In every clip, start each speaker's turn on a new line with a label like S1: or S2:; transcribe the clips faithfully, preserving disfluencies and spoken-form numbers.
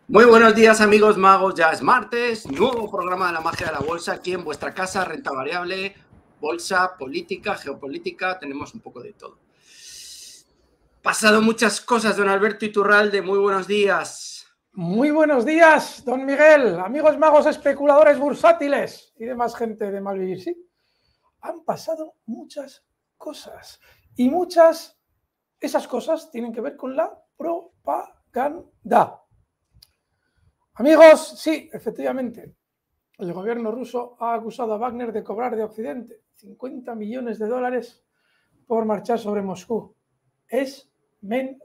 S1: Muy buenos días, amigos magos. Ya es martes, nuevo programa de la magia de la bolsa aquí en vuestra casa, renta variable, bolsa, política, geopolítica, tenemos un poco de todo. Pasado muchas cosas, don Alberto Iturralde, muy buenos días.
S2: Muy buenos días, don Miguel, amigos magos, especuladores bursátiles y demás gente de Malvivir. Sí, han pasado muchas cosas y muchas, esas cosas tienen que ver con la propaganda. Amigos, sí, efectivamente, el gobierno ruso ha acusado a Wagner de cobrar de Occidente cincuenta millones de dólares por marchar sobre Moscú. Es mentira.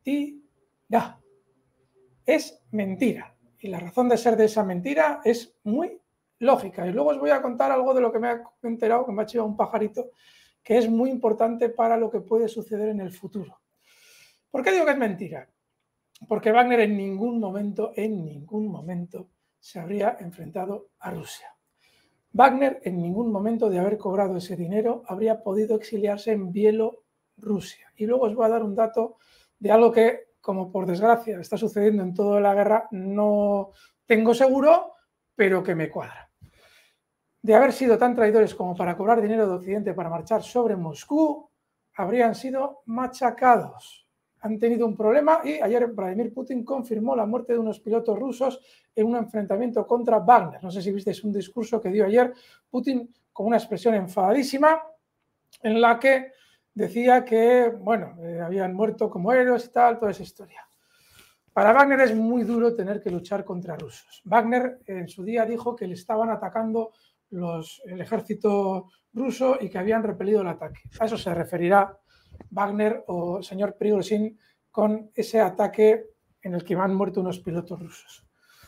S2: Es mentira. Y la razón de ser de esa mentira es muy lógica. Y luego os voy a contar algo de lo que me ha enterado, que me ha chivado un pajarito, que es muy importante para lo que puede suceder en el futuro. ¿Por qué digo que es mentira? Porque Wagner en ningún momento, en ningún momento, se habría enfrentado a Rusia. Wagner en ningún momento de haber cobrado ese dinero habría podido exiliarse en Bielorrusia. Y luego os voy a dar un dato de algo que, como por desgracia está sucediendo en toda la guerra, no tengo seguro, pero que me cuadra. De haber sido tan traidores como para cobrar dinero de Occidente para marchar sobre Moscú, habrían sido machacados. Han tenido un problema y ayer Vladimir Putin confirmó la muerte de unos pilotos rusos en un enfrentamiento contra Wagner. No sé si visteis un discurso que dio ayer Putin con una expresión enfadadísima en la que decía que, bueno, eh, habían muerto como héroes y tal, toda esa historia. Para Wagner es muy duro tener que luchar contra rusos. Wagner en su día dijo que le estaban atacando los, el ejército ruso y que habían repelido el ataque. A eso se referirá Wagner o señor Prigozhin con ese ataque en el que han muerto unos pilotos rusos.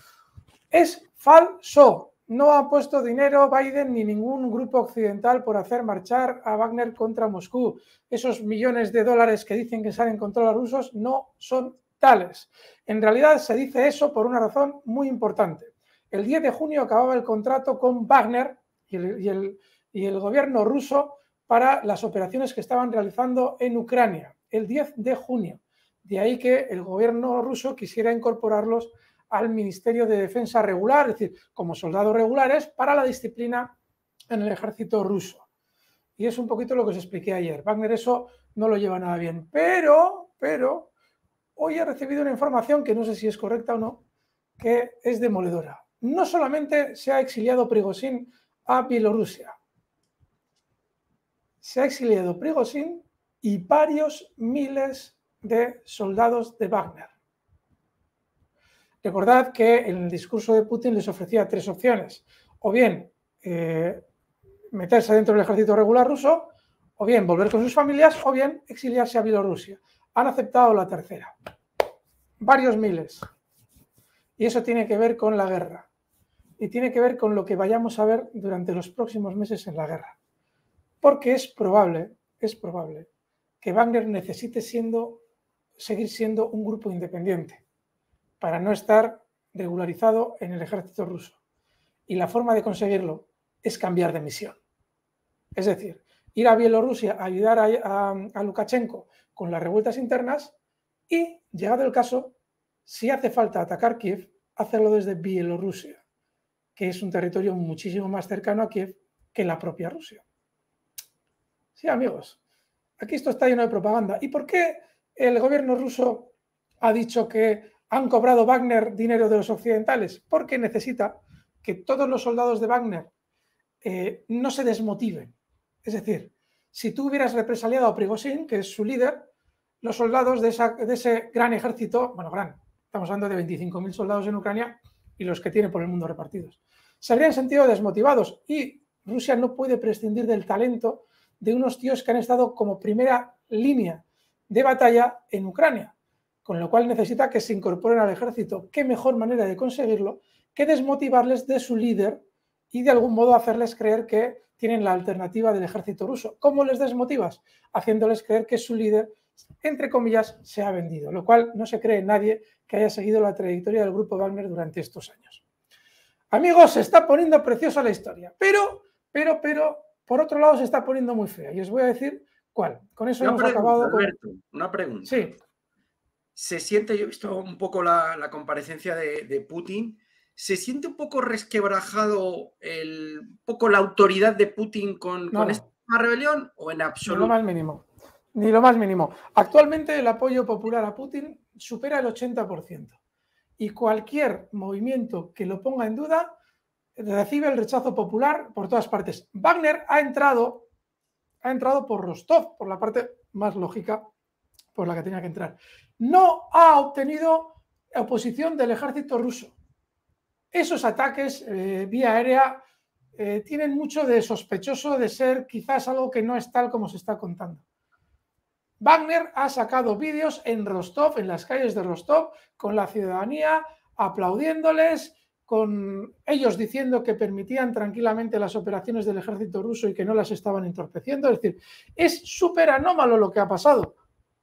S2: Es falso. No ha puesto dinero Biden ni ningún grupo occidental por hacer marchar a Wagner contra Moscú. Esos millones de dólares que dicen que salen contra los rusos no son tales. En realidad se dice eso por una razón muy importante. El diez de junio acababa el contrato con Wagner y el, y el, y el gobierno ruso para las operaciones que estaban realizando en Ucrania. El diez de junio. De ahí que el gobierno ruso quisiera incorporarlos al Ministerio de Defensa regular, es decir, como soldados regulares para la disciplina en el ejército ruso. Y es un poquito lo que os expliqué ayer. Wagner eso no lo lleva nada bien. Pero, pero, hoy he recibido una información que no sé si es correcta o no, que es demoledora. No solamente se ha exiliado Prigozhin a Bielorrusia, se ha exiliado Prigozhin y varios miles de soldados de Wagner. Recordad que en el discurso de Putin les ofrecía tres opciones, o bien eh, meterse dentro del ejército regular ruso, o bien volver con sus familias, o bien exiliarse a Bielorrusia. Han aceptado la tercera. Varios miles. Y eso tiene que ver con la guerra. Y tiene que ver con lo que vayamos a ver durante los próximos meses en la guerra. Porque es probable, es probable que Wagner necesite siendo, seguir siendo un grupo independiente para no estar regularizado en el ejército ruso. Y la forma de conseguirlo es cambiar de misión. Es decir, ir a Bielorrusia a ayudar a, a, a Lukashenko con las revueltas internas y, llegado el caso, si hace falta atacar Kiev, hacerlo desde Bielorrusia, que es un territorio muchísimo más cercano a Kiev que la propia Rusia. Sí, amigos, aquí esto está lleno de propaganda. ¿Y por qué el gobierno ruso ha dicho que han cobrado Wagner dinero de los occidentales? Porque necesita que todos los soldados de Wagner eh, no se desmotiven. Es decir, si tú hubieras represaliado a Prigozhin, que es su líder, los soldados de, esa, de ese gran ejército, bueno, gran, estamos hablando de veinticinco mil soldados en Ucrania y los que tiene por el mundo repartidos, se habrían sentido desmotivados y Rusia no puede prescindir del talento de unos tíos que han estado como primera línea de batalla en Ucrania, con lo cual necesita que se incorporen al ejército. ¿Qué mejor manera de conseguirlo que desmotivarles de su líder y de algún modo hacerles creer que tienen la alternativa del ejército ruso? ¿Cómo les desmotivas? Haciéndoles creer que su líder, entre comillas, se ha vendido, lo cual no se cree nadie que haya seguido la trayectoria del grupo Wagner durante estos años. Amigos, se está poniendo preciosa la historia, pero, pero, pero, por otro lado se está poniendo muy fea y os voy a decir cuál. Con eso
S1: una
S2: hemos
S1: pregunta,
S2: acabado con...
S1: Alberto, una pregunta.
S2: Sí.
S1: se siente, yo he visto un poco la, la comparecencia de, de Putin, ¿se siente un poco resquebrajado el, un poco la autoridad de Putin con,
S2: No,
S1: con
S2: no,
S1: esta rebelión o en
S2: ni lo
S1: absoluto?
S2: más mínimo. Ni lo más mínimo. Actualmente el apoyo popular a Putin supera el ochenta por ciento. Y cualquier movimiento que lo ponga en duda recibe el rechazo popular por todas partes. Wagner ha entrado, ha entrado por Rostov, por la parte más lógica por la que tenía que entrar. No ha obtenido oposición del ejército ruso. Esos ataques eh, vía aérea eh, tienen mucho de sospechoso de ser quizás algo que no es tal como se está contando. Wagner ha sacado vídeos en Rostov, en las calles de Rostov, con la ciudadanía aplaudiéndoles, con ellos diciendo que permitían tranquilamente las operaciones del ejército ruso y que no las estaban entorpeciendo. Es decir, es súper anómalo lo que ha pasado.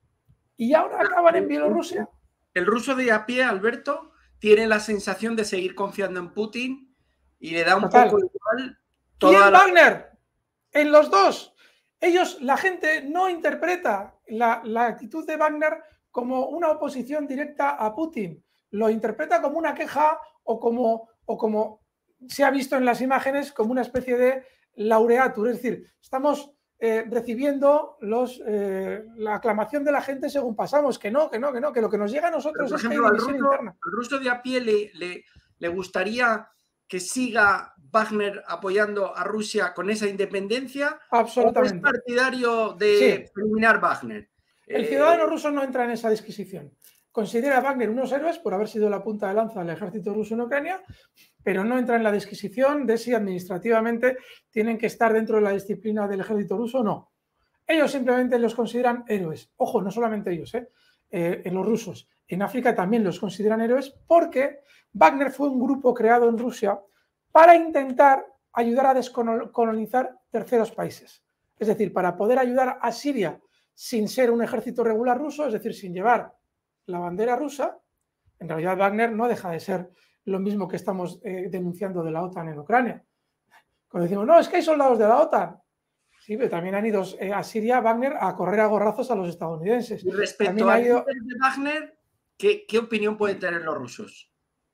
S2: Y ahora acaban en Bielorrusia.
S1: El ruso de a pie, Alberto, tiene la sensación de seguir confiando en Putin y le da un
S2: Total.
S1: poco igual
S2: toda y en
S1: la...
S2: Wagner, en los dos. Ellos, la gente no interpreta la, la actitud de Wagner como una oposición directa a Putin. Lo interpreta como una queja o como, o como se ha visto en las imágenes como una especie de laureatur. Es decir, estamos eh, recibiendo los, eh, la aclamación de la gente según pasamos. Que no, que no, que no, que lo que nos llega a nosotros
S1: Pero, por
S2: es
S1: ejemplo,
S2: que hay
S1: al
S2: división
S1: ruso,
S2: interna.
S1: al ruso de a pie le, le, le gustaría que siga Wagner apoyando a Rusia con esa independencia.
S2: Absolutamente.
S1: ¿O es partidario de sí. eliminar Wagner?
S2: El ciudadano eh... ruso no entra en esa disquisición. Considera a Wagner unos héroes por haber sido la punta de lanza del ejército ruso en Ucrania, pero no entra en la disquisición de si administrativamente tienen que estar dentro de la disciplina del ejército ruso o no. Ellos simplemente los consideran héroes. Ojo, no solamente ellos, ¿eh? Eh, en los rusos. En África también los consideran héroes porque Wagner fue un grupo creado en Rusia para intentar ayudar a descolonizar terceros países. Es decir, para poder ayudar a Siria sin ser un ejército regular ruso, es decir, sin llevar la bandera rusa. En realidad Wagner no deja de ser lo mismo que estamos eh, denunciando de la OTAN en Ucrania. Cuando decimos, no, es que hay soldados de la OTAN. Sí, pero también han ido eh, a Siria, Wagner, a correr a gorrazos a los estadounidenses.
S1: Y respecto al ido... líder de Wagner, ¿qué, ¿qué opinión pueden tener los rusos?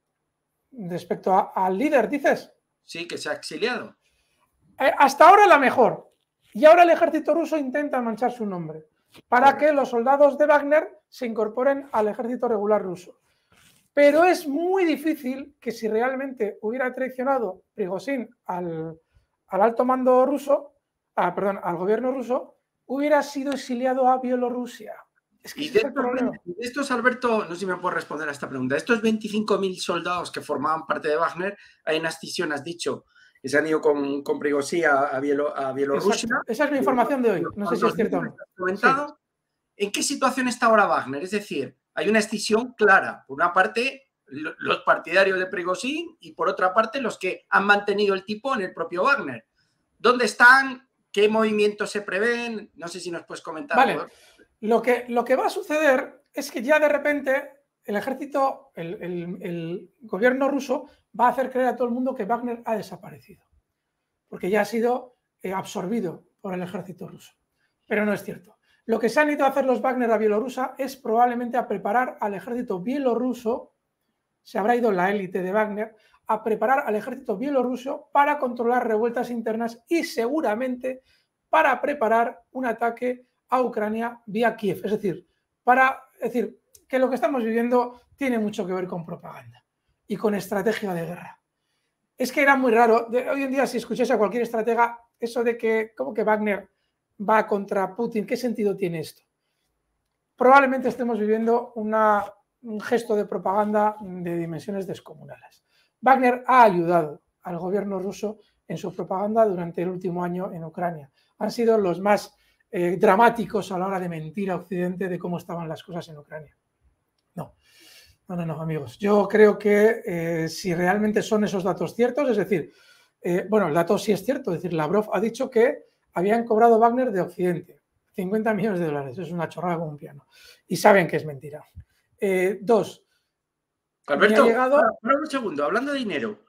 S2: Respecto a, al líder, dices.
S1: Sí, que se ha exiliado.
S2: Eh, hasta ahora la mejor. Y ahora el ejército ruso intenta manchar su nombre para que los soldados de Wagner se incorporen al ejército regular ruso. Pero es muy difícil que si realmente hubiera traicionado Prigozhin al, al alto mando ruso, ah, perdón, al gobierno ruso, hubiera sido exiliado a Bielorrusia. Es que
S1: y
S2: ese
S1: de,
S2: es el
S1: estos,
S2: problema.
S1: de estos, Alberto, no sé si me puedes responder a esta pregunta, estos veinticinco mil soldados que formaban parte de Wagner, hay una escisión, has dicho, que se han ido con, con Prigozhin a, a, Bielo, a Bielorrusia.
S2: Exacto. Esa es mi información de hoy, no sé si es cierto o no.
S1: Comentado. Sí. ¿En qué situación está ahora Wagner? Es decir, hay una escisión clara. Por una parte, los partidarios de Prigozhin y por otra parte, los que han mantenido el tipo en el propio Wagner. ¿Dónde están? ¿Qué movimientos se prevén? No sé si nos puedes comentar.
S2: Vale. Lo que, lo que va a suceder es que ya de repente el ejército, el, el, el gobierno ruso va a hacer creer a todo el mundo que Wagner ha desaparecido. Porque ya ha sido eh, absorbido por el ejército ruso. Pero no es cierto. Lo que se han ido a hacer los Wagner a Bielorrusia es probablemente a preparar al ejército bielorruso, se habrá ido la élite de Wagner, a preparar al ejército bielorruso para controlar revueltas internas y seguramente para preparar un ataque a Ucrania vía Kiev. Es decir, para es decir, que lo que estamos viviendo tiene mucho que ver con propaganda y con estrategia de guerra. Es que era muy raro. Hoy en día, si escucháis a cualquier estratega, eso de que, como que Wagner va contra Putin, ¿qué sentido tiene esto? Probablemente estemos viviendo una, un gesto de propaganda de dimensiones descomunales. Wagner ha ayudado al gobierno ruso en su propaganda durante el último año en Ucrania. Han sido los más eh, dramáticos a la hora de mentir a Occidente de cómo estaban las cosas en Ucrania. No, no, no, no amigos. Yo creo que eh, si realmente son esos datos ciertos, es decir, eh, bueno, el dato sí es cierto, es decir, Lavrov ha dicho que habían cobrado Wagner de Occidente cincuenta millones de dólares, es una chorrada como un piano. Y saben que es mentira. Eh, dos.
S1: Alberto, llegado... para, para un segundo, hablando de dinero,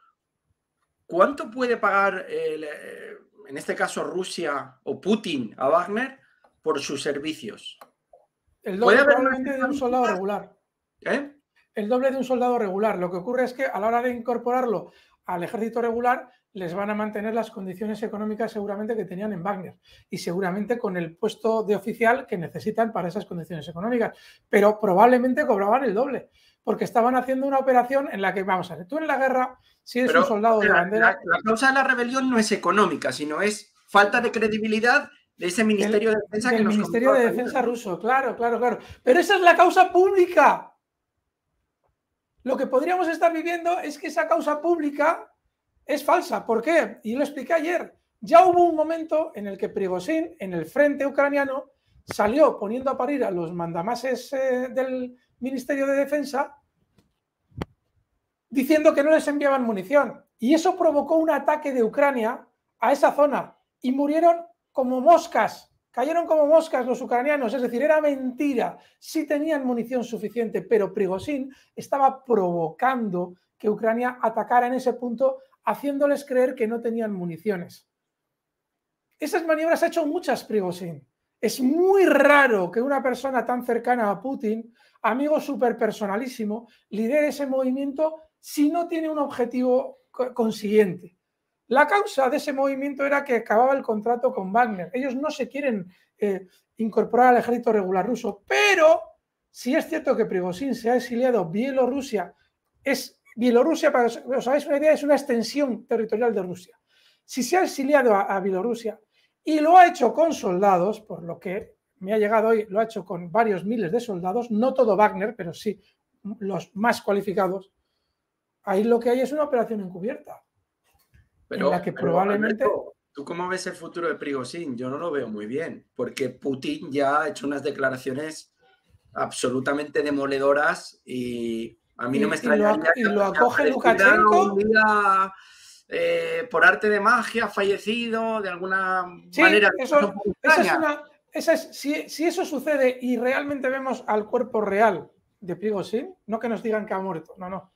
S1: ¿cuánto puede pagar, el, eh, en este caso Rusia o Putin, a Wagner por sus servicios?
S2: El doble probablemente de un soldado regular.
S1: ¿Eh?
S2: El doble de un soldado regular. Lo que ocurre es que a la hora de incorporarlo al ejército regular les van a mantener las condiciones económicas seguramente que tenían en Wagner y seguramente con el puesto de oficial que necesitan para esas condiciones económicas, pero probablemente cobraban el doble porque estaban haciendo una operación en la que, vamos a ver, tú en la guerra, si eres
S1: Pero,
S2: un soldado
S1: o sea,
S2: de bandera...
S1: La, la causa de la rebelión no es económica, sino es falta de credibilidad de ese Ministerio
S2: del,
S1: de Defensa
S2: del
S1: que nos
S2: Ministerio de
S1: comentaba
S2: Defensa
S1: ayer, ¿no?
S2: ruso, claro, claro, claro. Pero esa es la causa pública. Lo que podríamos estar viviendo es que esa causa pública es falsa. ¿Por qué? Y lo expliqué ayer. Ya hubo un momento en el que Prigozhin, en el frente ucraniano, salió poniendo a parir a los mandamases eh, del Ministerio de Defensa diciendo que no les enviaban munición. Y eso provocó un ataque de Ucrania a esa zona y murieron como moscas. Cayeron como moscas los ucranianos, es decir, era mentira. Sí tenían munición suficiente, pero Prigozhin estaba provocando que Ucrania atacara en ese punto, haciéndoles creer que no tenían municiones. Esas maniobras ha hecho muchas Prigozhin. Es muy raro que una persona tan cercana a Putin, amigo súper personalísimo, lidere ese movimiento si no tiene un objetivo consiguiente. La causa de ese movimiento era que acababa el contrato con Wagner. Ellos no se quieren eh, incorporar al ejército regular ruso, pero si es cierto que Prigozhin se ha exiliado a Bielorrusia, es Bielorrusia, para que os hagáis una idea, es una extensión territorial de Rusia. Si se ha exiliado a, a Bielorrusia y lo ha hecho con soldados, por lo que me ha llegado hoy, lo ha hecho con varios miles de soldados, no todo Wagner, pero sí los más cualificados, ahí lo que hay es una operación encubierta.
S1: Pero,
S2: en la que
S1: pero,
S2: probablemente...
S1: Alberto, ¿tú cómo ves el futuro de Prigozhin? Yo no lo veo muy bien, porque Putin ya ha hecho unas declaraciones absolutamente demoledoras y a mí
S2: y,
S1: no me
S2: y, lo,
S1: extrañaría
S2: y
S1: que,
S2: lo
S1: que
S2: acoge
S1: apareciera
S2: Lukashenko.
S1: un día eh, por arte de magia fallecido de alguna
S2: Sí,
S1: manera.
S2: eso, esa es una... Esa es, si, si eso sucede y realmente vemos al cuerpo real de Prigozhin, no que nos digan que ha muerto, no, no.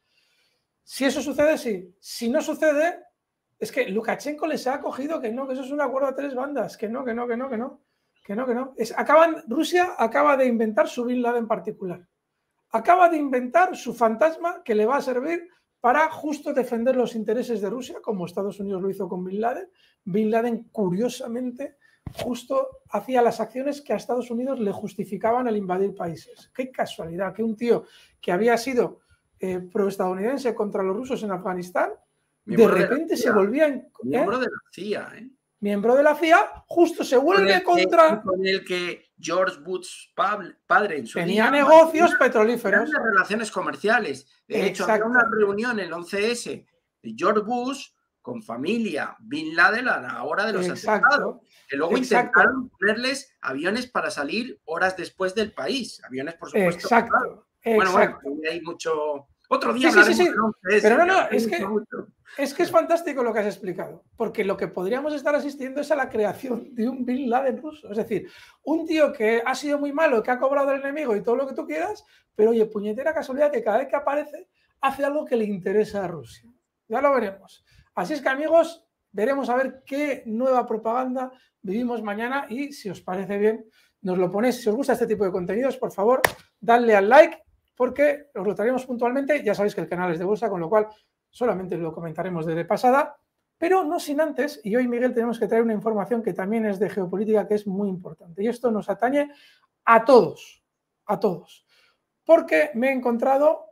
S2: Si eso sucede, sí. Si no sucede, es que Lukashenko les ha acogido que no, que eso es un acuerdo a tres bandas, que no, que no, que no, que no, que no, que no. Es, acaban, Rusia acaba de inventar su Bin Laden particular. Acaba de inventar su fantasma que le va a servir para justo defender los intereses de Rusia, como Estados Unidos lo hizo con Bin Laden. Bin Laden, curiosamente, justo hacía las acciones que a Estados Unidos le justificaban el invadir países. Qué casualidad que un tío que había sido eh, proestadounidense contra los rusos en Afganistán, miembro de repente de se volvía... En,
S1: miembro ¿eh? de la C I A, ¿eh?
S2: Miembro de la C I A, justo se vuelve
S1: con
S2: contra...
S1: Que, con el que George Bush padre en su
S2: tenía
S1: día
S2: negocios petrolíferos.
S1: Relaciones comerciales. De hecho, había una reunión el once ese de George Bush con familia Bin Laden a la hora de los
S2: exacto,
S1: atentados. Que luego
S2: exacto.
S1: intentaron ponerles aviones para salir horas después del país. Aviones, por supuesto.
S2: Exacto,
S1: claro.
S2: exacto.
S1: Bueno, bueno, hay mucho... Otro día
S2: sí,
S1: hablaremos
S2: sí, sí, sí.
S1: del once ese.
S2: Pero no, no, es que, es que es fantástico lo que has explicado, porque lo que podríamos estar asistiendo es a la creación de un Bin Laden ruso. Es decir, un tío que ha sido muy malo, que ha cobrado al enemigo y todo lo que tú quieras, pero oye, puñetera casualidad que cada vez que aparece hace algo que le interesa a Rusia. Ya lo veremos. Así es que, amigos, veremos a ver qué nueva propaganda vivimos mañana y si os parece bien, nos lo ponéis. Si os gusta este tipo de contenidos, por favor, dadle al like, porque os lo traeremos puntualmente. Ya sabéis que el canal es de bolsa, con lo cual solamente lo comentaremos de pasada, pero no sin antes, y hoy, Miguel, tenemos que traer una información que también es de geopolítica, que es muy importante, y esto nos atañe a todos, a todos, porque me he encontrado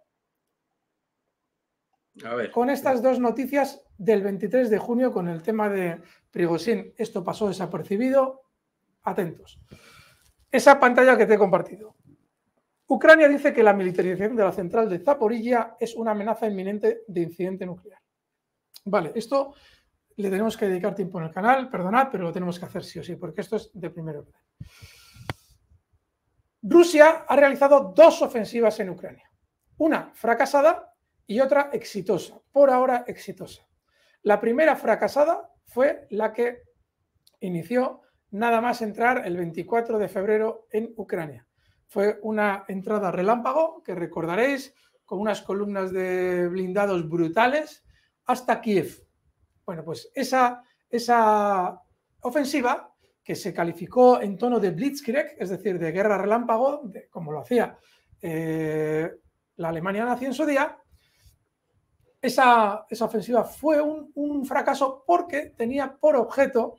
S1: a ver,
S2: con estas dos noticias del veintitrés de junio con el tema de Prigozhin. Esto pasó desapercibido, atentos. Esa pantalla que te he compartido. Ucrania dice que la militarización de la central de Zaporilla es una amenaza inminente de incidente nuclear. Vale, esto le tenemos que dedicar tiempo en el canal, perdonad, pero lo tenemos que hacer sí o sí, porque esto es de primer orden. Rusia ha realizado dos ofensivas en Ucrania. Una fracasada y otra exitosa, por ahora exitosa. La primera fracasada fue la que inició nada más entrar el veinticuatro de febrero en Ucrania. Fue una entrada relámpago, que recordaréis, con unas columnas de blindados brutales, hasta Kiev. Bueno, pues esa, esa ofensiva, que se calificó en tono de blitzkrieg, es decir, de guerra relámpago, de, como lo hacía eh, la Alemania nazi en su día, esa, esa ofensiva fue un, un fracaso porque tenía por objeto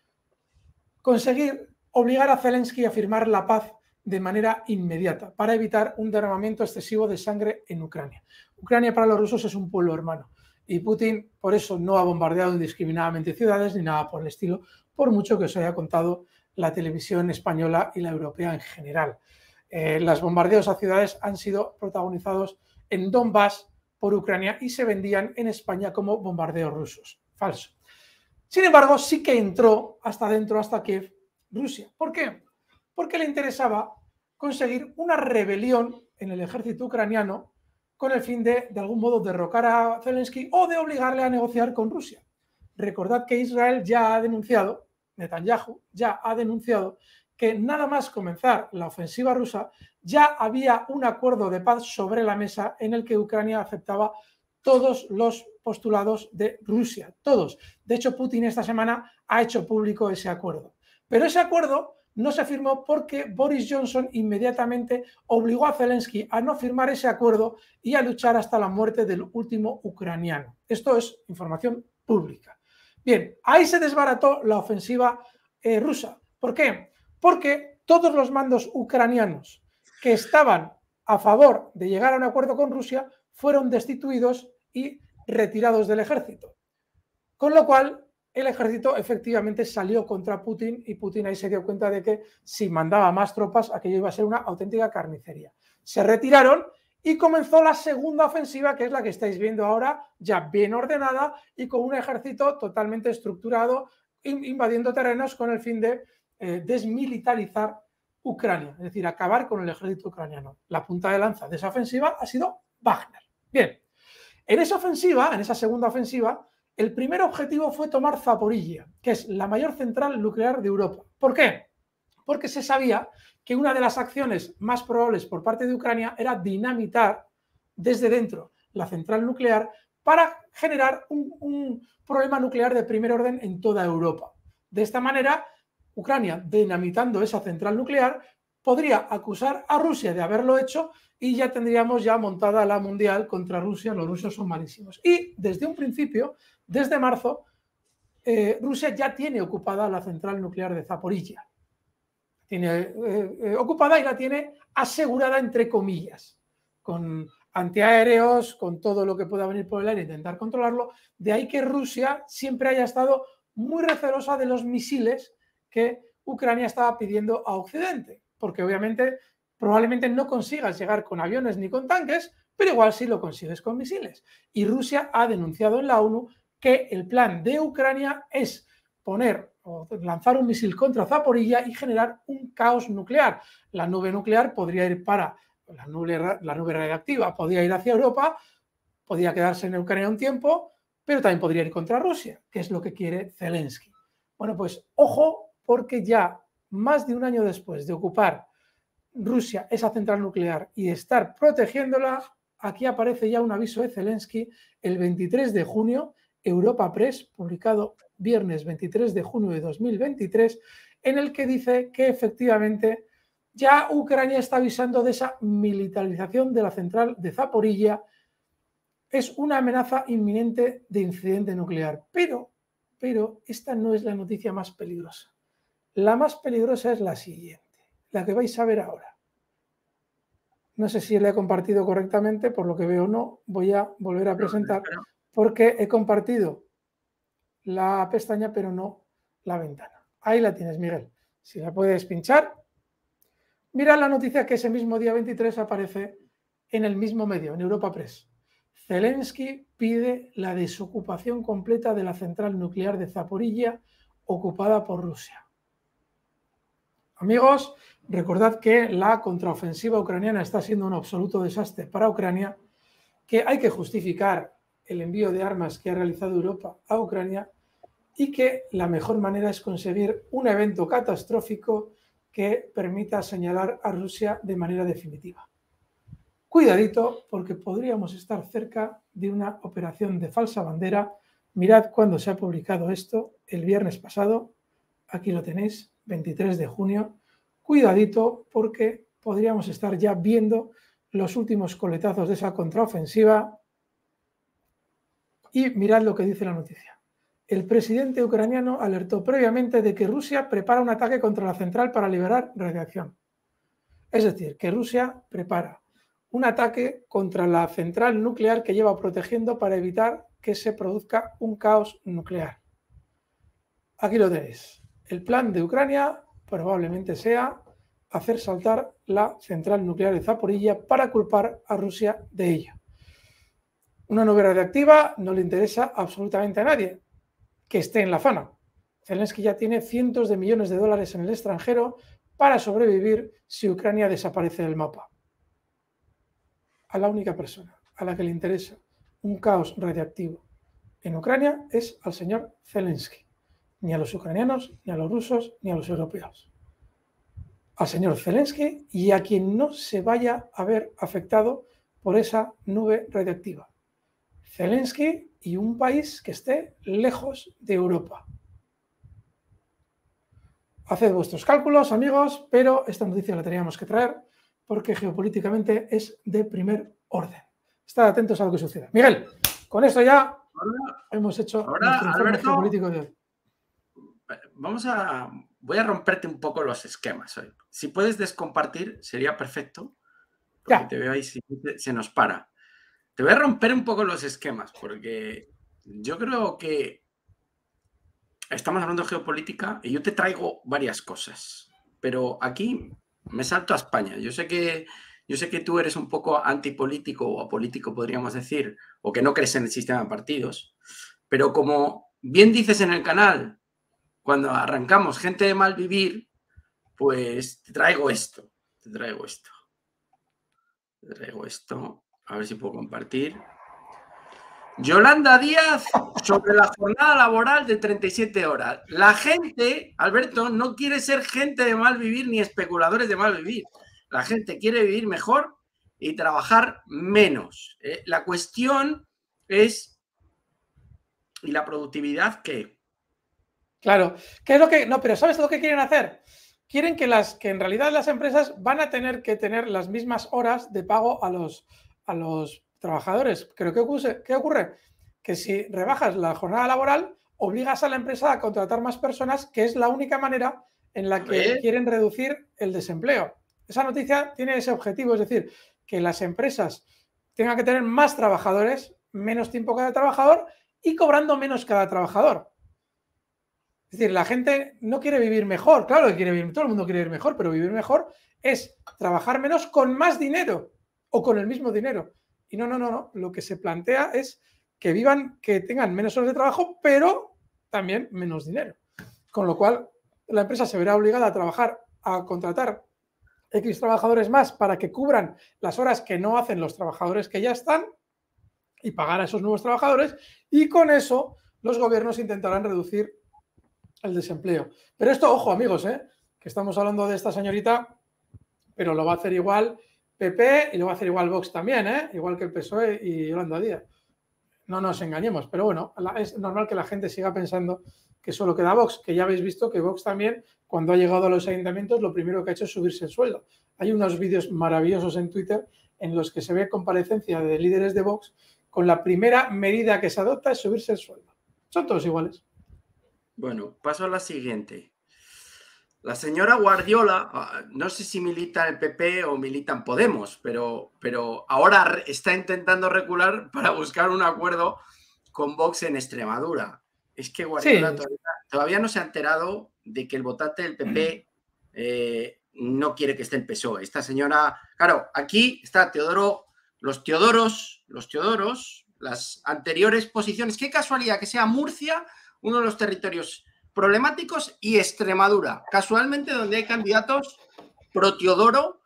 S2: conseguir obligar a Zelensky a firmar la paz de manera inmediata para evitar un derramamiento excesivo de sangre en Ucrania. Ucrania para los rusos es un pueblo hermano y Putin por eso no ha bombardeado indiscriminadamente ciudades ni nada por el estilo, por mucho que os haya contado la televisión española y la europea en general. Eh, los bombardeos a ciudades han sido protagonizados en Donbass por Ucrania y se vendían en España como bombardeos rusos. Falso. Sin embargo, sí que entró hasta dentro, hasta Kiev, Rusia. ¿Por qué? Porque le interesaba conseguir una rebelión en el ejército ucraniano con el fin de, de algún modo, derrocar a Zelensky o de obligarle a negociar con Rusia. Recordad que Israel ya ha denunciado, Netanyahu ya ha denunciado, que nada más comenzar la ofensiva rusa ya había un acuerdo de paz sobre la mesa en el que Ucrania aceptaba todos los postulados de Rusia, todos. De hecho, Putin esta semana ha hecho público ese acuerdo. Pero ese acuerdo no se firmó porque Boris Johnson inmediatamente obligó a Zelensky a no firmar ese acuerdo y a luchar hasta la muerte del último ucraniano. Esto es información pública. Bien, ahí se desbarató la ofensiva eh, rusa. ¿Por qué? Porque todos los mandos ucranianos que estaban a favor de llegar a un acuerdo con Rusia fueron destituidos y retirados del ejército. Con lo cual, el ejército efectivamente salió contra Putin y Putin ahí se dio cuenta de que si mandaba más tropas, aquello iba a ser una auténtica carnicería. Se retiraron y comenzó la segunda ofensiva, que es la que estáis viendo ahora, ya bien ordenada y con un ejército totalmente estructurado, invadiendo terrenos con el fin de eh, desmilitarizar Ucrania, es decir, acabar con el ejército ucraniano. La punta de lanza de esa ofensiva ha sido Wagner. Bien, en esa ofensiva, en esa segunda ofensiva, el primer objetivo fue tomar Zaporilla, que es la mayor central nuclear de Europa. ¿Por qué? Porque se sabía que una de las acciones más probables por parte de Ucrania era dinamitar desde dentro la central nuclear para generar un, un problema nuclear de primer orden en toda Europa. De esta manera, Ucrania, dinamitando esa central nuclear, podría acusar a Rusia de haberlo hecho y ya tendríamos ya montada la mundial contra Rusia. Los rusos son malísimos. Y desde un principio, desde marzo, eh, Rusia ya tiene ocupada la central nuclear de Zaporilla. Tiene eh, eh, ocupada y la tiene asegurada, entre comillas, con antiaéreos, con todo lo que pueda venir por el aire, intentar controlarlo. De ahí que Rusia siempre haya estado muy recelosa de los misiles que Ucrania estaba pidiendo a Occidente, porque obviamente probablemente no consigas llegar con aviones ni con tanques, pero igual sí lo consigues con misiles. Y Rusia ha denunciado en la ONU que el plan de Ucrania es poner o lanzar un misil contra Zaporilla y generar un caos nuclear. La nube nuclear podría ir para, la nube, la nube radiactiva podría ir hacia Europa, podría quedarse en Ucrania un tiempo, pero también podría ir contra Rusia, que es lo que quiere Zelensky. Bueno, pues ojo, porque ya más de un año después de ocupar Rusia esa central nuclear y estar protegiéndola, aquí aparece ya un aviso de Zelensky el veintitrés de junio, Europa Press, publicado viernes veintitrés de junio de dos mil veintitrés, en el que dice que efectivamente ya Ucrania está avisando de esa militarización de la central de Zaporilla. Es una amenaza inminente de incidente nuclear, pero, pero esta no es la noticia más peligrosa. La más peligrosa es la siguiente, la que vais a ver ahora. No sé si la he compartido correctamente, por lo que veo no, voy a volver a presentar, porque he compartido la pestaña, pero no la ventana. Ahí la tienes, Miguel. Si la puedes pinchar, mira la noticia que ese mismo día veintitrés aparece en el mismo medio, en Europa Press. Zelensky pide la desocupación completa de la central nuclear de Zaporilla, ocupada por Rusia. Amigos, recordad que la contraofensiva ucraniana está siendo un absoluto desastre para Ucrania, que hay que justificar el envío de armas que ha realizado Europa a Ucrania y que la mejor manera es conseguir un evento catastrófico que permita señalar a Rusia de manera definitiva. Cuidadito, porque podríamos estar cerca de una operación de falsa bandera. Mirad cuándo se ha publicado esto, el viernes pasado. Aquí lo tenéis, veintitrés de junio. Cuidadito, porque podríamos estar ya viendo los últimos coletazos de esa contraofensiva y mirad lo que dice la noticia. El presidente ucraniano alertó previamente de que Rusia prepara un ataque contra la central para liberar radiación. Es decir, que Rusia prepara un ataque contra la central nuclear que lleva protegiendo para evitar que se produzca un caos nuclear. Aquí lo tenéis. El plan de Ucrania probablemente sea hacer saltar la central nuclear de Zaporilla para culpar a Rusia de ello. Una nube radiactiva no le interesa absolutamente a nadie que esté en la zona. Zelensky ya tiene cientos de millones de dólares en el extranjero para sobrevivir si Ucrania desaparece del mapa. A la única persona a la que le interesa un caos radiactivo en Ucrania es al señor Zelensky. Ni a los ucranianos, ni a los rusos, ni a los europeos. Al señor Zelensky y a quien no se vaya a ver afectado por esa nube radiactiva. Zelensky y un país que esté lejos de Europa. Haced vuestros cálculos, amigos, pero esta noticia la teníamos que traer porque geopolíticamente es de primer orden. Estad atentos a lo que suceda. Miguel, con esto ya ahora, hemos hecho
S1: ahora,
S2: nuestro informe
S1: Alberto,
S2: geopolítico de hoy.
S1: Vamos a... Voy a romperte un poco los esquemas hoy. Si puedes descompartir, sería perfecto. Porque
S2: Ya.
S1: te veo ahí, si se nos para. Te voy a romper un poco los esquemas, porque yo creo que estamos hablando de geopolítica y yo te traigo varias cosas. Pero aquí me salto a España. Yo sé que, yo sé que tú eres un poco antipolítico o apolítico, podríamos decir, o que no crees en el sistema de partidos. Pero como bien dices en el canal, cuando arrancamos gente de mal vivir, pues te traigo esto, te traigo esto, te traigo esto, a ver si puedo compartir. Yolanda Díaz sobre la jornada laboral de treinta y siete horas. La gente, Alberto, no quiere ser gente de mal vivir ni especuladores de mal vivir. La gente quiere vivir mejor y trabajar menos. ¿eh? La cuestión es, ¿y la productividad qué?
S2: Claro, ¿qué es lo que...? No, pero ¿sabes lo que quieren hacer? Quieren que, las, que en realidad las empresas van a tener que tener las mismas horas de pago a los, a los trabajadores. Pero ¿qué ocurre? ¿qué ocurre? Que si rebajas la jornada laboral, obligas a la empresa a contratar más personas, que es la única manera en la que quieren reducir el desempleo. Esa noticia tiene ese objetivo, es decir, que las empresas tengan que tener más trabajadores, menos tiempo cada trabajador y cobrando menos cada trabajador. Es decir, la gente no quiere vivir mejor, claro que quiere vivir, todo el mundo quiere vivir mejor, pero vivir mejor es trabajar menos con más dinero o con el mismo dinero. Y no, no, no, no. Lo que se plantea es que vivan, que tengan menos horas de trabajo, pero también menos dinero. Con lo cual, la empresa se verá obligada a trabajar, a contratar X trabajadores más para que cubran las horas que no hacen los trabajadores que ya están y pagar a esos nuevos trabajadores. Y con eso, los gobiernos intentarán reducir el desempleo. Pero esto, ojo, amigos, ¿eh? que estamos hablando de esta señorita, pero lo va a hacer igual P P y lo va a hacer igual Vox también, ¿eh? igual que el P S O E y Yolanda Díaz. No nos engañemos, pero bueno, es normal que la gente siga pensando que solo queda Vox, que ya habéis visto que Vox también, cuando ha llegado a los ayuntamientos, lo primero que ha hecho es subirse el sueldo. Hay unos vídeos maravillosos en Twitter en los que se ve comparecencia de líderes de Vox con la primera medida que se adopta es subirse el sueldo. Son todos iguales.
S1: Bueno, paso a la siguiente. La señora Guardiola, no sé si milita en el P P o milita en Podemos, pero, pero ahora está intentando recular para buscar un acuerdo con Vox en Extremadura. Es que Guardiola sí. todavía, todavía no se ha enterado de que el votante del P P eh, no quiere que esté el P S O E. Esta señora, claro, aquí está Teodoro, los Teodoros, los Teodoros, las anteriores posiciones. Qué casualidad que sea Murcia uno de los territorios problemáticos y Extremadura, casualmente donde hay candidatos pro Teodoro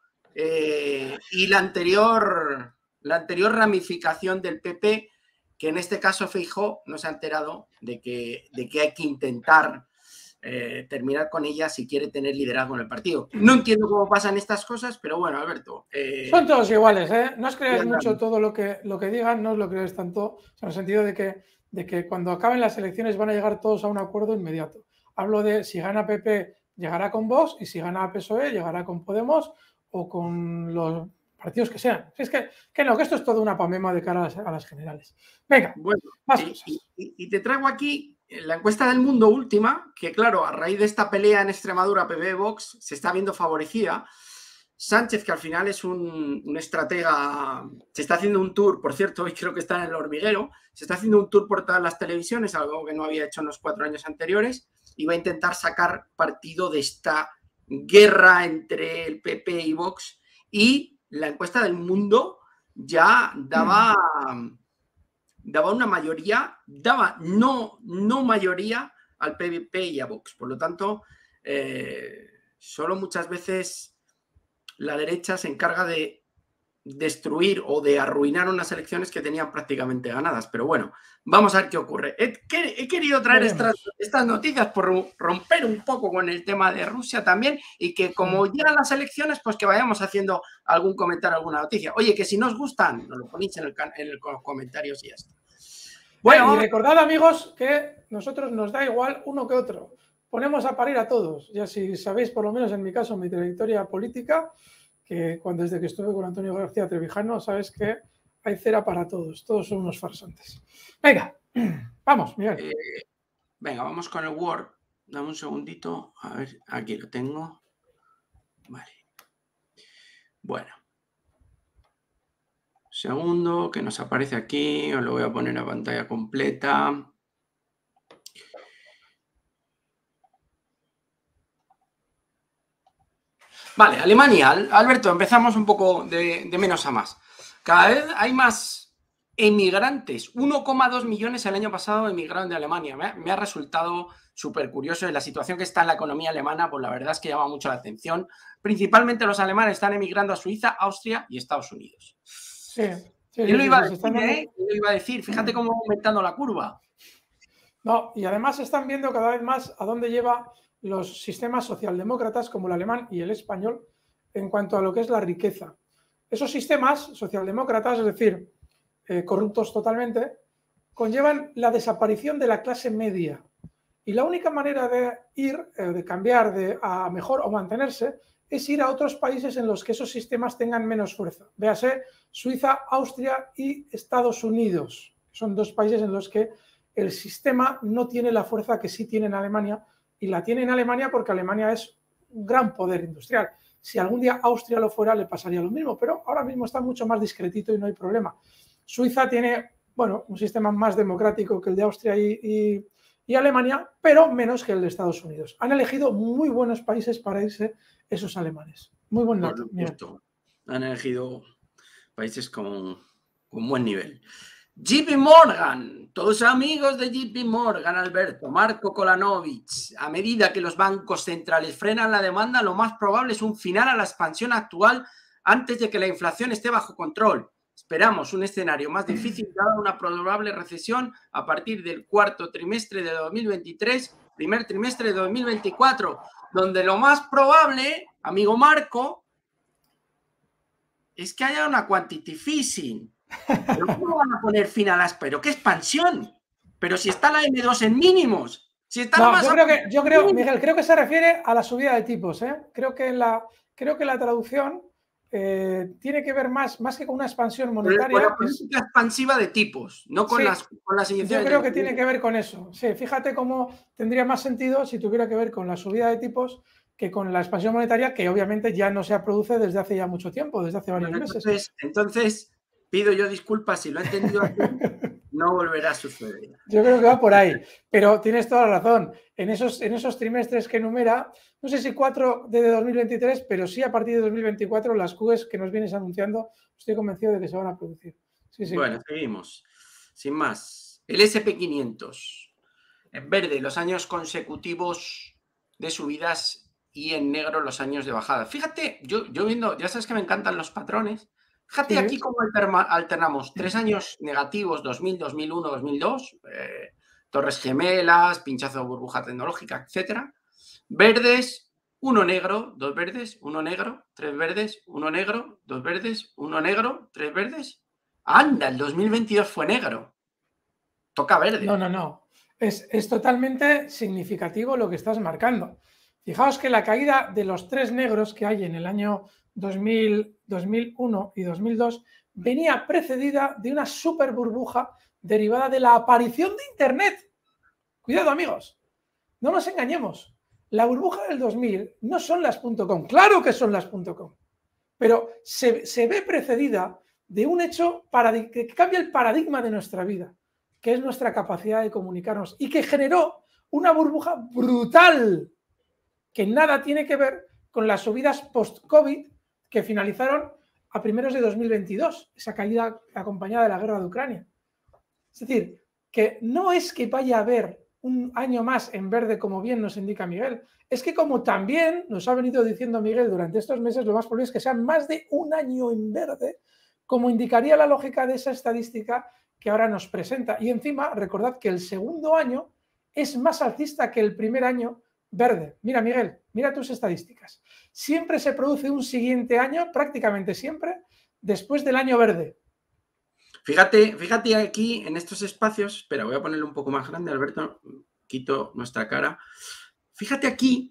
S1: eh, y la anterior, la anterior ramificación del P P, que en este caso Feijóo no se ha enterado de que, de que hay que intentar eh, terminar con ella si quiere tener liderazgo en el partido. No entiendo cómo pasan estas cosas, pero bueno, Alberto. Eh,
S2: Son todos iguales, ¿eh? No os creáis mucho todo lo que, lo que digan, no os lo creáis tanto, o sea, en el sentido de que de que cuando acaben las elecciones van a llegar todos a un acuerdo inmediato. Hablo de si gana P P llegará con Vox y si gana P S O E llegará con Podemos o con los partidos que sean. Es que, que no, que esto es todo una pamema de cara a las, a las generales. Venga,
S1: bueno,
S2: más
S1: y,
S2: cosas.
S1: Y, y te traigo aquí la encuesta del Mundo última, que claro, a raíz de esta pelea en Extremadura, P B Vox se está viendo favorecida. Sánchez, que al final es un, un estratega, se está haciendo un tour, por cierto, hoy creo que está en El Hormiguero, se está haciendo un tour por todas las televisiones, algo que no había hecho en los cuatro años anteriores, y va a intentar sacar partido de esta guerra entre el P P y Vox, y la encuesta del Mundo ya daba, daba una mayoría, daba no, no mayoría al P P y a Vox, por lo tanto, eh, solo muchas veces la derecha se encarga de destruir o de arruinar unas elecciones que tenían prácticamente ganadas. Pero bueno, vamos a ver qué ocurre. He, he querido traer estas, estas noticias por romper un poco con el tema de Rusia también y que como llegan las elecciones, pues que vayamos haciendo algún comentario, alguna noticia. Oye, que si no os gustan, nos lo ponéis en, el, en los comentarios y ya está.
S2: Bueno, y recordad, amigos, que nosotros nos da igual uno que otro. Ponemos a parir a todos. Ya si sabéis, por lo menos en mi caso, mi trayectoria política, que cuando desde que estuve con Antonio García Trevijano, sabes que hay cera para todos. Todos son unos farsantes. Venga, vamos, Miguel.
S1: Eh, venga, vamos con el Word. Dame un segundito. A ver, aquí lo tengo. Vale. Bueno. Segundo, que nos aparece aquí. Os lo voy a poner a pantalla completa. Vale, Alemania. Alberto, empezamos un poco de, de menos a más. Cada vez hay más emigrantes. uno coma dos millones el año pasado emigraron de Alemania. Me ha, me ha resultado súper curioso. En la situación que está en la economía alemana, pues la verdad es que llama mucho la atención. Principalmente los alemanes están emigrando a Suiza, Austria y Estados Unidos.
S2: Sí, sí,
S1: Yo lo
S2: sí,
S1: iba,
S2: sí,
S1: a decir, ¿eh? Yo lo iba a decir. Fíjate cómo va aumentando la curva.
S2: No, y además están viendo cada vez más a dónde lleva los sistemas socialdemócratas como el alemán y el español en cuanto a lo que es la riqueza. Esos sistemas socialdemócratas, es decir, eh, corruptos totalmente, conllevan la desaparición de la clase media. Y la única manera de ir, eh, de cambiar de, a mejor o mantenerse, es ir a otros países en los que esos sistemas tengan menos fuerza. Véase Suiza, Austria y Estados Unidos. Son dos países en los que el sistema no tiene la fuerza que sí tiene en Alemania, y la tiene en Alemania porque Alemania es un gran poder industrial. Si algún día Austria lo fuera, le pasaría lo mismo, pero ahora mismo está mucho más discretito y no hay problema. Suiza tiene, bueno, un sistema más democrático que el de Austria y, y, y Alemania, pero menos que el de Estados Unidos. Han elegido muy buenos países para irse esos alemanes. Muy buen dato.
S1: Bueno, han elegido países con, con buen nivel. J P Morgan, todos amigos de J P Morgan, Alberto, Marco Kolanovich. A medida que los bancos centrales frenan la demanda, lo más probable es un final a la expansión actual antes de que la inflación esté bajo control. Esperamos un escenario más difícil dada una probable recesión a partir del cuarto trimestre de dos mil veintitrés, primer trimestre de dos mil veinticuatro, donde lo más probable, amigo Marco, es que haya una quantity easing. ¿Pero cómo van a poner fin a las... ¿Pero qué expansión? Pero si está la eme dos en mínimos. Si está
S2: no,
S1: más
S2: yo creo que, yo creo, Miguel, creo que se refiere a la subida de tipos. ¿eh? Creo, que la, creo que la traducción eh, tiene que ver más, más que con una expansión monetaria.
S1: Con la política es, expansiva de tipos, no con, sí, las, con las inyecciones.
S2: Yo creo que tiene que ver con eso. Sí, fíjate cómo tendría más sentido si tuviera que ver con la subida de tipos que con la expansión monetaria, que obviamente ya no se produce desde hace ya mucho tiempo, desde hace varios
S1: bueno,
S2: meses.
S1: Entonces, entonces, pido yo disculpas si lo he entendido así, no volverá a suceder.
S2: Yo creo que va por ahí, pero tienes toda la razón. En esos, en esos trimestres que enumera, no sé si cuatro de dos mil veintitrés, pero sí a partir de dos mil veinticuatro, las Q Es que nos vienes anunciando, estoy convencido de que se van a producir. Sí, sí.
S1: Bueno, seguimos. Sin más. El ese pe quinientos. En verde, los años consecutivos de subidas, y en negro los años de bajada. Fíjate, yo, yo viendo, ya sabes que me encantan los patrones. Fíjate sí. Aquí cómo alterma, alternamos tres años negativos, dos mil, dos mil uno, dos mil dos, eh, torres gemelas, pinchazo de burbuja tecnológica, etcétera. Verdes, uno negro, dos verdes, uno negro, tres verdes, uno negro, dos verdes, uno negro, tres verdes. Anda, el dos mil veintidós fue negro. Toca verde.
S2: No, no, no. Es, es totalmente significativo lo que estás marcando. Fijaos que la caída de los tres negros que hay en el año dos mil, dos mil uno y dos mil dos venía precedida de una super burbuja derivada de la aparición de Internet. Cuidado, amigos, no nos engañemos. La burbuja del dos mil no son las .com, claro que son las .com, pero se, se ve precedida de un hecho que cambia el paradigma de nuestra vida, que es nuestra capacidad de comunicarnos y que generó una burbuja brutal que nada tiene que ver con las subidas post-COVID que finalizaron a primeros de dos mil veintidós, esa caída acompañada de la guerra de Ucrania. Es decir, que no es que vaya a haber un año más en verde, como bien nos indica Miguel, es que como también nos ha venido diciendo Miguel durante estos meses, lo más probable es que sean más de un año en verde, como indicaría la lógica de esa estadística que ahora nos presenta. Y encima, recordad que el segundo año es más alcista que el primer año verde. Mira, Miguel, mira tus estadísticas. Siempre se produce un siguiente año, prácticamente siempre, después del año verde.
S1: Fíjate, fíjate aquí en estos espacios, espera, voy a ponerlo un poco más grande, Alberto, quito nuestra cara. Fíjate aquí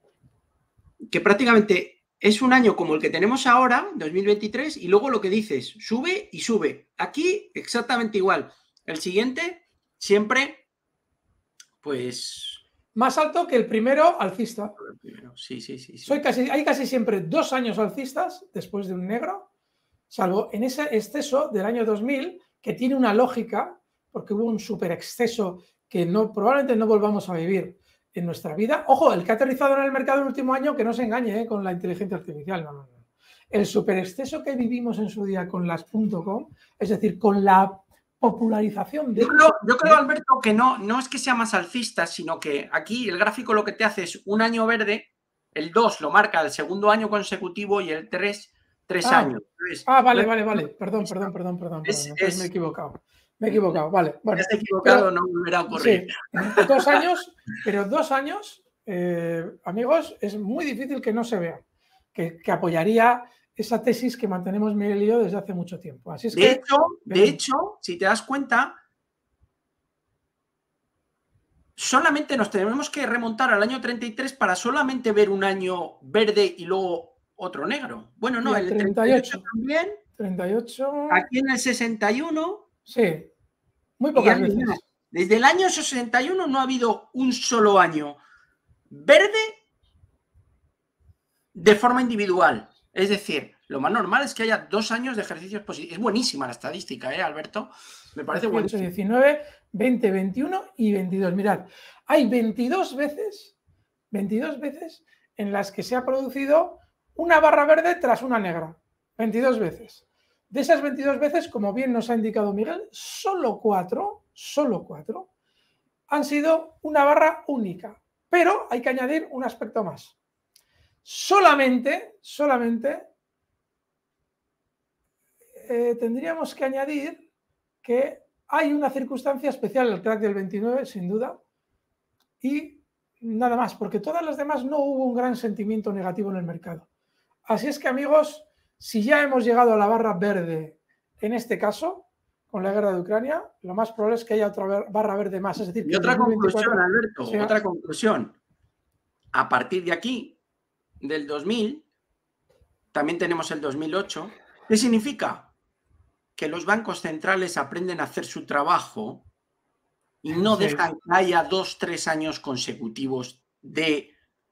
S1: que prácticamente es un año como el que tenemos ahora, dos mil veintitrés, y luego lo que dices, sube y sube. Aquí exactamente igual. El siguiente siempre, pues...
S2: Más alto que el primero alcista.
S1: El primero. Sí, sí, sí. sí.
S2: Soy casi, hay casi siempre dos años alcistas después de un negro, salvo en ese exceso del año dos mil, que tiene una lógica, porque hubo un super exceso que no, probablemente no volvamos a vivir en nuestra vida. Ojo, el que ha aterrizado en el mercado el último año, que no se engañe ¿eh? con la inteligencia artificial, no, no, no. El super exceso que vivimos en su día con las .com, es decir, con la popularización de...
S1: Yo creo, yo creo, Alberto, que no, no es que sea más alcista, sino que aquí el gráfico lo que te hace es un año verde, el dos lo marca el segundo año consecutivo y el tres, tres
S2: ah,
S1: años. ¿Ves?
S2: Ah, vale, vale, vale. Perdón, perdón, perdón, perdón.
S1: Es,
S2: perdón.
S1: Es,
S2: me he equivocado. Me he equivocado, vale. Bueno,
S1: te has equivocado,
S2: pero,
S1: no volverá a ocurrir.
S2: Sí, dos años, pero dos años, eh, amigos, es muy difícil que no se vea, que, que apoyaría esa tesis que mantenemos Miguel y yo desde hace mucho tiempo. Así es
S1: de,
S2: que,
S1: hecho, de hecho, si te das cuenta, solamente nos tenemos que remontar al año treinta y tres para solamente ver un año verde y luego otro negro. Bueno, no, el
S2: treinta y ocho
S1: también.
S2: treinta y ocho.
S1: Aquí en el sesenta y uno.
S2: Sí, muy pocas veces.
S1: No. Desde el año sesenta y uno no ha habido un solo año verde de forma individual. Es decir, lo más normal es que haya dos años de ejercicios positivos. Es buenísima la estadística, ¿eh, Alberto? Me parece buenísimo.
S2: diecinueve, veinte, veintiuno y veintidós. Mirad, hay veintidós veces, veintidós veces en las que se ha producido una barra verde tras una negra. veintidós veces. De esas veintidós veces, como bien nos ha indicado Miguel, solo cuatro, solo cuatro han sido una barra única. Pero hay que añadir un aspecto más. Solamente, solamente eh, tendríamos que añadir que hay una circunstancia especial, el crack del veintinueve, sin duda, y nada más, porque todas las demás no hubo un gran sentimiento negativo en el mercado. Así es que, amigos, si ya hemos llegado a la barra verde en este caso, con la guerra de Ucrania, lo más probable es que haya otra barra verde más. Es decir, que
S1: y otra
S2: dos mil veinticuatro,
S1: conclusión, Alberto,
S2: sea...
S1: otra conclusión. A partir de aquí, del dos mil, también tenemos el dos mil ocho. ¿Qué significa? Que los bancos centrales aprenden a hacer su trabajo y no sí. dejan que haya dos, tres años consecutivos de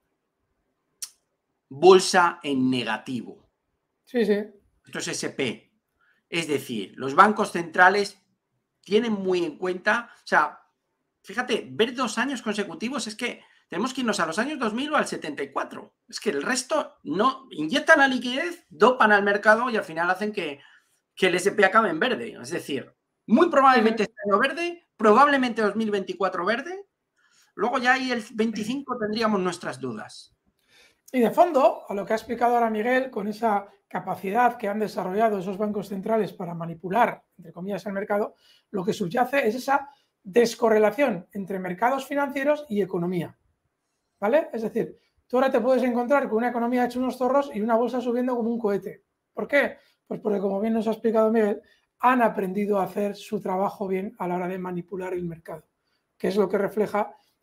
S1: bolsa en negativo.
S2: Sí, sí.
S1: Esto es ese pe. Es decir, los bancos centrales tienen muy en cuenta, o sea, fíjate, ver dos años consecutivos es que tenemos que irnos a los años dos mil o al setenta y cuatro. Es que el resto no inyectan la liquidez, dopan al mercado y al final hacen que, que el ese pe acabe en verde. Es decir, muy probablemente este año verde, probablemente dos mil veinticuatro verde, luego ya ahí el veinticinco tendríamos nuestras dudas.
S2: Y de fondo, a lo que ha explicado ahora Miguel, con esa capacidad que han desarrollado esos bancos centrales para manipular, entre comillas, el mercado, lo que subyace es esa descorrelación entre mercados financieros y economía. ¿Vale? Es decir, tú ahora te puedes encontrar con una economía hecha unos zorros y una bolsa subiendo como un cohete. ¿Por qué? Pues porque, como bien nos ha explicado Miguel, han aprendido a hacer su trabajo bien a la hora de manipular el mercado, que es lo que refleja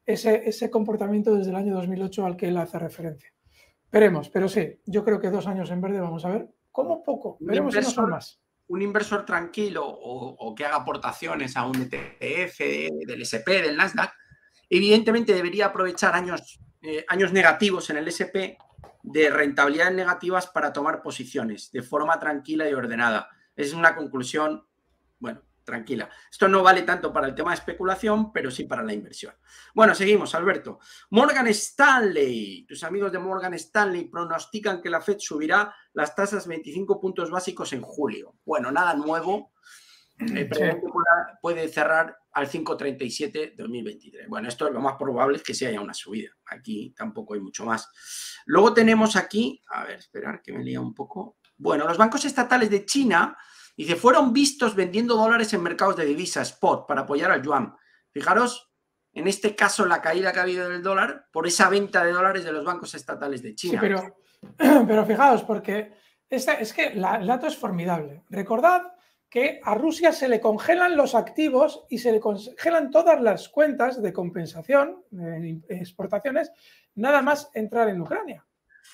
S2: ese, ese comportamiento desde el año dos mil ocho al que él hace referencia. Veremos, pero sí, yo creo que dos años en verde vamos a ver como poco. Veremos si no son más.
S1: Un inversor tranquilo o, o que haga aportaciones a un E T F, del ese pe, del Nasdaq, evidentemente debería aprovechar años, eh, años negativos en el ese pe de rentabilidades negativas para tomar posiciones de forma tranquila y ordenada. Es una conclusión, bueno, tranquila. Esto no vale tanto para el tema de especulación, pero sí para la inversión. Bueno, seguimos, Alberto. Morgan Stanley. Tus amigos de Morgan Stanley pronostican que la Fed subirá las tasas veinticinco puntos básicos en julio. Bueno, nada nuevo. El presidente puede cerrar al cinco treinta y siete dos mil veintitrés. Bueno, esto es lo más probable es que sí haya una subida. Aquí tampoco hay mucho más. Luego tenemos aquí, a ver, esperar que me lía un poco. Bueno, los bancos estatales de China, dice, fueron vistos vendiendo dólares en mercados de divisas, spot, para apoyar al yuan. Fijaros, en este caso, la caída que ha habido del dólar por esa venta de dólares de los bancos estatales de China.
S2: Sí, pero, pero fijaos, porque esta, es que la, el dato es formidable. Recordad que a Rusia se le congelan los activos y se le congelan todas las cuentas de compensación de exportaciones, nada más entrar en Ucrania.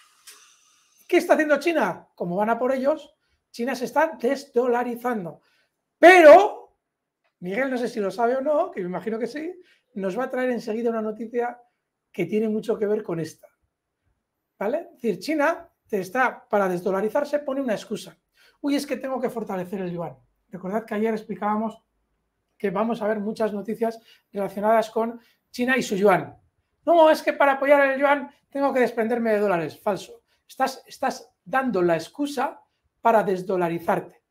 S2: ¿Qué está haciendo China? Como van a por ellos, China se está desdolarizando. Pero, Miguel no sé si lo sabe o no, que me imagino que sí, nos va a traer enseguida una noticia que tiene mucho que ver con esta. ¿Vale? Es decir, China te está, para desdolarizarse, pone una excusa. Uy, es que tengo que fortalecer el yuan. Recordad que ayer explicábamos que vamos a ver muchas noticias relacionadas con China y su yuan. No, es que para apoyar el yuan tengo que desprenderme de dólares. Falso. Estás, estás dando la excusa para desdolarizarte.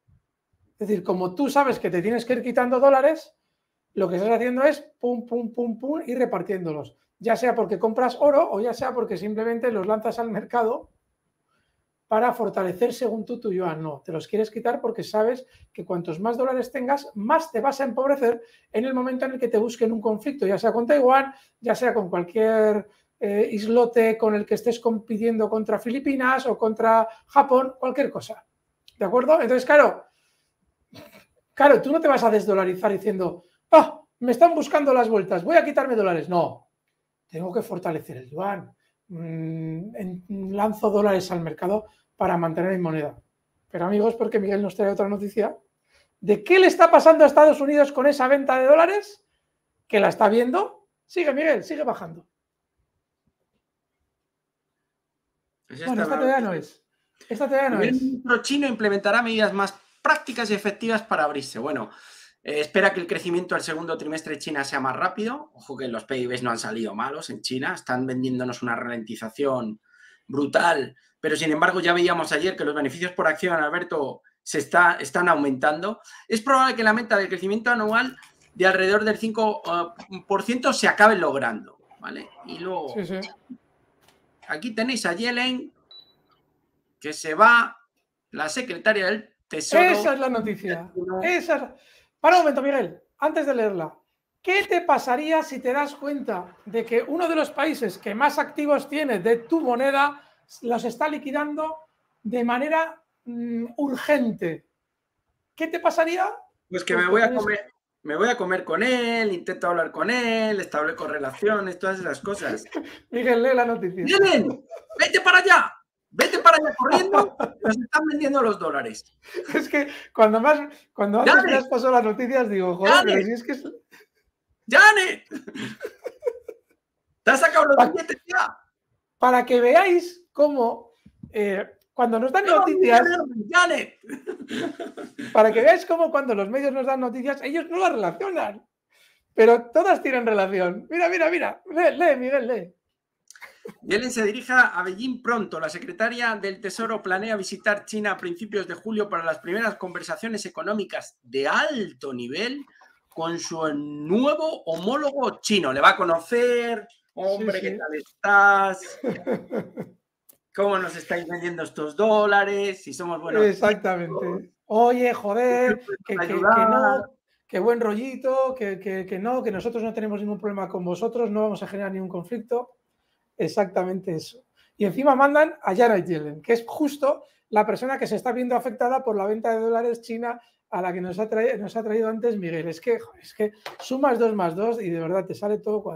S2: Es decir, como tú sabes que te tienes que ir quitando dólares, lo que estás haciendo es pum, pum, pum, pum y repartiéndolos. Ya sea porque compras oro o ya sea porque simplemente los lanzas al mercado para fortalecer según tú tu yuan. No, te los quieres quitar porque sabes que cuantos más dólares tengas, más te vas a empobrecer en el momento en el que te busquen un conflicto, ya sea con Taiwán, ya sea con cualquier eh, islote con el que estés compitiendo contra Filipinas o contra Japón, cualquier cosa. ¿De acuerdo? Entonces, claro, claro, tú no te vas a desdolarizar diciendo, ah, me están buscando las vueltas, voy a quitarme dólares. No, tengo que fortalecer el yuan. Lanzo dólares al mercado para mantener mi moneda. Pero amigos, porque Miguel nos trae otra noticia de qué le está pasando a Estados Unidos con esa venta de dólares, que la está viendo. Sigue, Miguel, sigue bajando.
S1: Pues
S2: bueno, esta todavía no es. Esta todavía no es.
S1: El ministro chino implementará medidas más prácticas y efectivas para abrirse. Bueno, Eh, espera que el crecimiento del segundo trimestre de China sea más rápido. Ojo que los P I Bs no han salido malos en China. Están vendiéndonos una ralentización brutal. Pero, sin embargo, ya veíamos ayer que los beneficios por acción, Alberto, se está, están aumentando. Es probable que la meta del crecimiento anual de alrededor del cinco por ciento se acabe logrando, ¿vale? Y luego,
S2: sí, sí.
S1: Aquí tenéis a Yellen, que se va, la secretaria del Tesoro.
S2: Esa es la noticia. Esa es... Para un momento, Miguel, antes de leerla, ¿qué te pasaría si te das cuenta de que uno de los países que más activos tiene de tu moneda los está liquidando de manera mm, urgente? ¿Qué te pasaría?
S1: Pues que me voy a comer, me voy a comer con él, intento hablar con él, establezco relaciones, todas esas cosas.
S2: Miguel, lee la noticia.
S1: ¡Vienen! ¡Vete para allá! ¡Vete para allá corriendo! Nos están vendiendo los dólares.
S2: Es que cuando más, cuando antes me has pasado las noticias, digo, joder,
S1: ¡Janet!
S2: pero si es que es...
S1: ¡Janet! ¿Te has sacado los billetes ya?
S2: Para que veáis cómo eh, cuando nos dan noticias...
S1: ¡Janet!
S2: Para que veáis cómo cuando los medios nos dan noticias, ellos no las relacionan. Pero todas tienen relación. Mira, mira, mira. Lee, lee Miguel, lee.
S1: Yellen se dirija a Beijing pronto. La secretaria del Tesoro planea visitar China a principios de julio para las primeras conversaciones económicas de alto nivel con su nuevo homólogo chino. Le va a conocer, hombre, sí, sí. ¿Qué tal estás? ¿Cómo nos estáis vendiendo estos dólares? Si somos buenos.
S2: Exactamente. Chicos. Oye, joder, que, que, que no, que buen rollito, que, que, que no, que nosotros no tenemos ningún problema con vosotros, no vamos a generar ningún conflicto. Exactamente eso. Y encima mandan a Janet Yellen, que es justo la persona que se está viendo afectada por la venta de dólares china a la que nos ha traído, nos ha traído antes Miguel. Es que, es que sumas dos más dos y de verdad te sale todo cuadrado.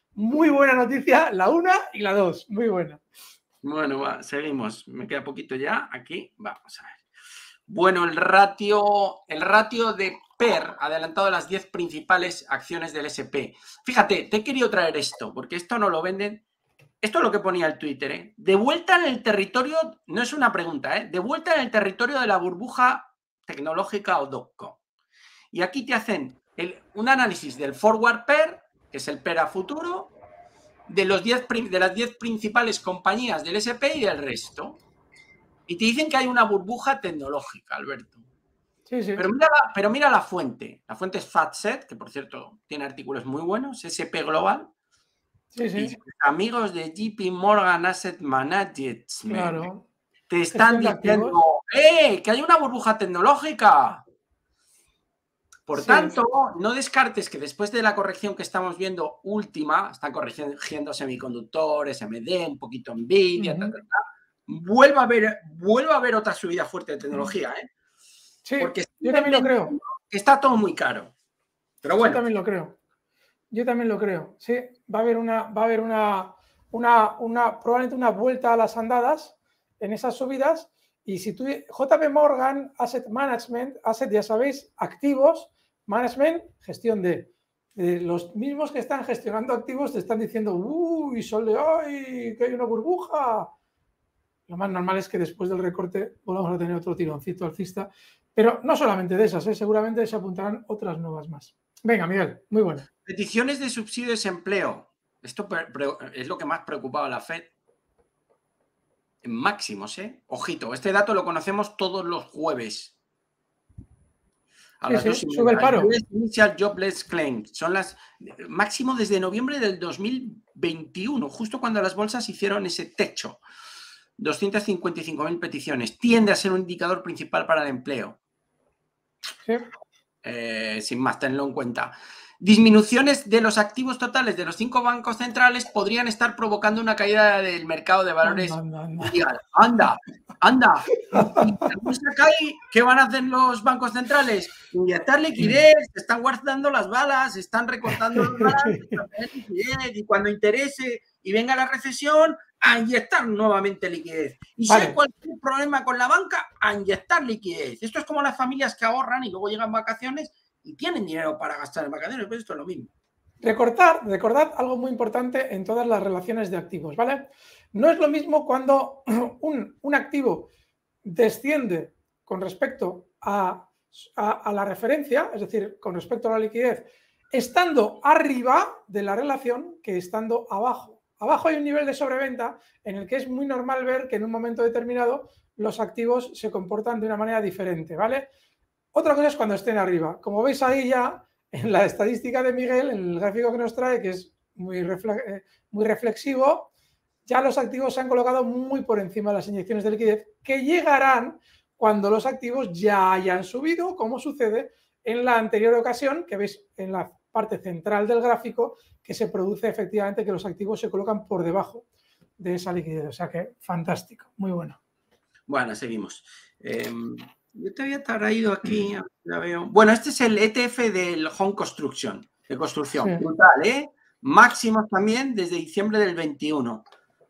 S2: Muy buena noticia, la una y la dos, muy buena.
S1: Bueno, va, seguimos. Me queda poquito ya. Aquí, vamos a ver. Bueno, el ratio, el ratio de P E R adelantado a las diez principales acciones del S and P. Fíjate, te he querido traer esto, porque esto no lo venden. Esto es lo que ponía el Twitter, ¿eh? De vuelta en el territorio, no es una pregunta, ¿eh? De vuelta en el territorio de la burbuja tecnológica o dot-com. Y aquí te hacen el, un análisis del forward P E R, que es el P E R a futuro, de, los diez, de las diez principales compañías del S and P y del resto. Y te dicen que hay una burbuja tecnológica, Alberto.
S2: Sí, sí.
S1: Pero mira, la, pero mira la fuente. La fuente es FactSet, que por cierto tiene artículos muy buenos, S and P Global.
S2: Sí, sí.
S1: Y amigos de J P Morgan Asset Management,
S2: claro.
S1: te están diciendo ¡eh! Que hay una burbuja tecnológica. Por sí. tanto, no descartes que después de la corrección que estamos viendo última, están corrigiendo semiconductores, M D, un poquito Nvidia, uh -huh. ta, ta, ta, vuelva a haber, vuelva a haber otra subida fuerte de tecnología, ¿eh?
S2: Sí,
S1: porque
S2: yo también lo creo.
S1: Está todo muy caro. Pero bueno.
S2: Yo también lo creo. Yo también lo creo. Sí, va a haber una, va a haber una, una, una probablemente una vuelta a las andadas en esas subidas. Y si tú, J P Morgan Asset Management, Asset, ya sabéis, activos, management, gestión de, de los mismos que están gestionando activos te están diciendo, uy, sol de hoy, que hay una burbuja. Lo más normal es que después del recorte volvamos a tener otro tironcito alcista, pero no solamente de esas, ¿eh? Seguramente se apuntarán otras nuevas más. Venga, Miguel, muy bueno.
S1: Peticiones de subsidio de desempleo. Esto es lo que más preocupaba a la Fed. En máximos, ¿eh? Ojito, este dato lo conocemos todos los jueves. A
S2: sí,
S1: las
S2: sí,
S1: dos y media.
S2: sube el paro.
S1: Initial Jobless Claims. Son las máximo desde noviembre del dos mil veintiuno, justo cuando las bolsas hicieron ese techo. doscientas cincuenta y cinco mil peticiones. Tiende a ser un indicador principal para el empleo.
S2: Sí.
S1: Eh, sin más, tenlo en cuenta. Disminuciones de los activos totales de los cinco bancos centrales podrían estar provocando una caída del mercado de valores
S2: anda, anda,
S1: mundial. Anda, anda. Y si se cae, ¿qué van a hacer los bancos centrales? Inyectar liquidez, están guardando las balas, están recortando las balas, están liquidez, y cuando interese y venga la recesión, a inyectar nuevamente liquidez. Y si vale. hay cualquier problema con la banca, a inyectar liquidez. Esto es como las familias que ahorran y luego llegan vacaciones y tienen dinero para gastar en vacaciones, pues esto es lo mismo.
S2: Recordad, recordad algo muy importante en todas las relaciones de activos, ¿vale? No es lo mismo cuando un, un activo desciende con respecto a, a, a la referencia, es decir, con respecto a la liquidez, estando arriba de la relación que estando abajo. Abajo hay un nivel de sobreventa en el que es muy normal ver que en un momento determinado los activos se comportan de una manera diferente, ¿vale? Otra cosa es cuando estén arriba. Como veis ahí ya, en la estadística de Miguel, en el gráfico que nos trae, que es muy, refle muy reflexivo, ya los activos se han colocado muy por encima de las inyecciones de liquidez, que llegarán cuando los activos ya hayan subido, como sucede en la anterior ocasión, que veis en la parte central del gráfico, que se produce efectivamente que los activos se colocan por debajo de esa liquidez. O sea que fantástico, muy bueno.
S1: Bueno, seguimos. Eh, yo te había traído aquí, la veo. Bueno, este es el E T F del Home Construction, de construcción. Sí. Brutal, ¿eh? Máximos también desde diciembre del veintiuno.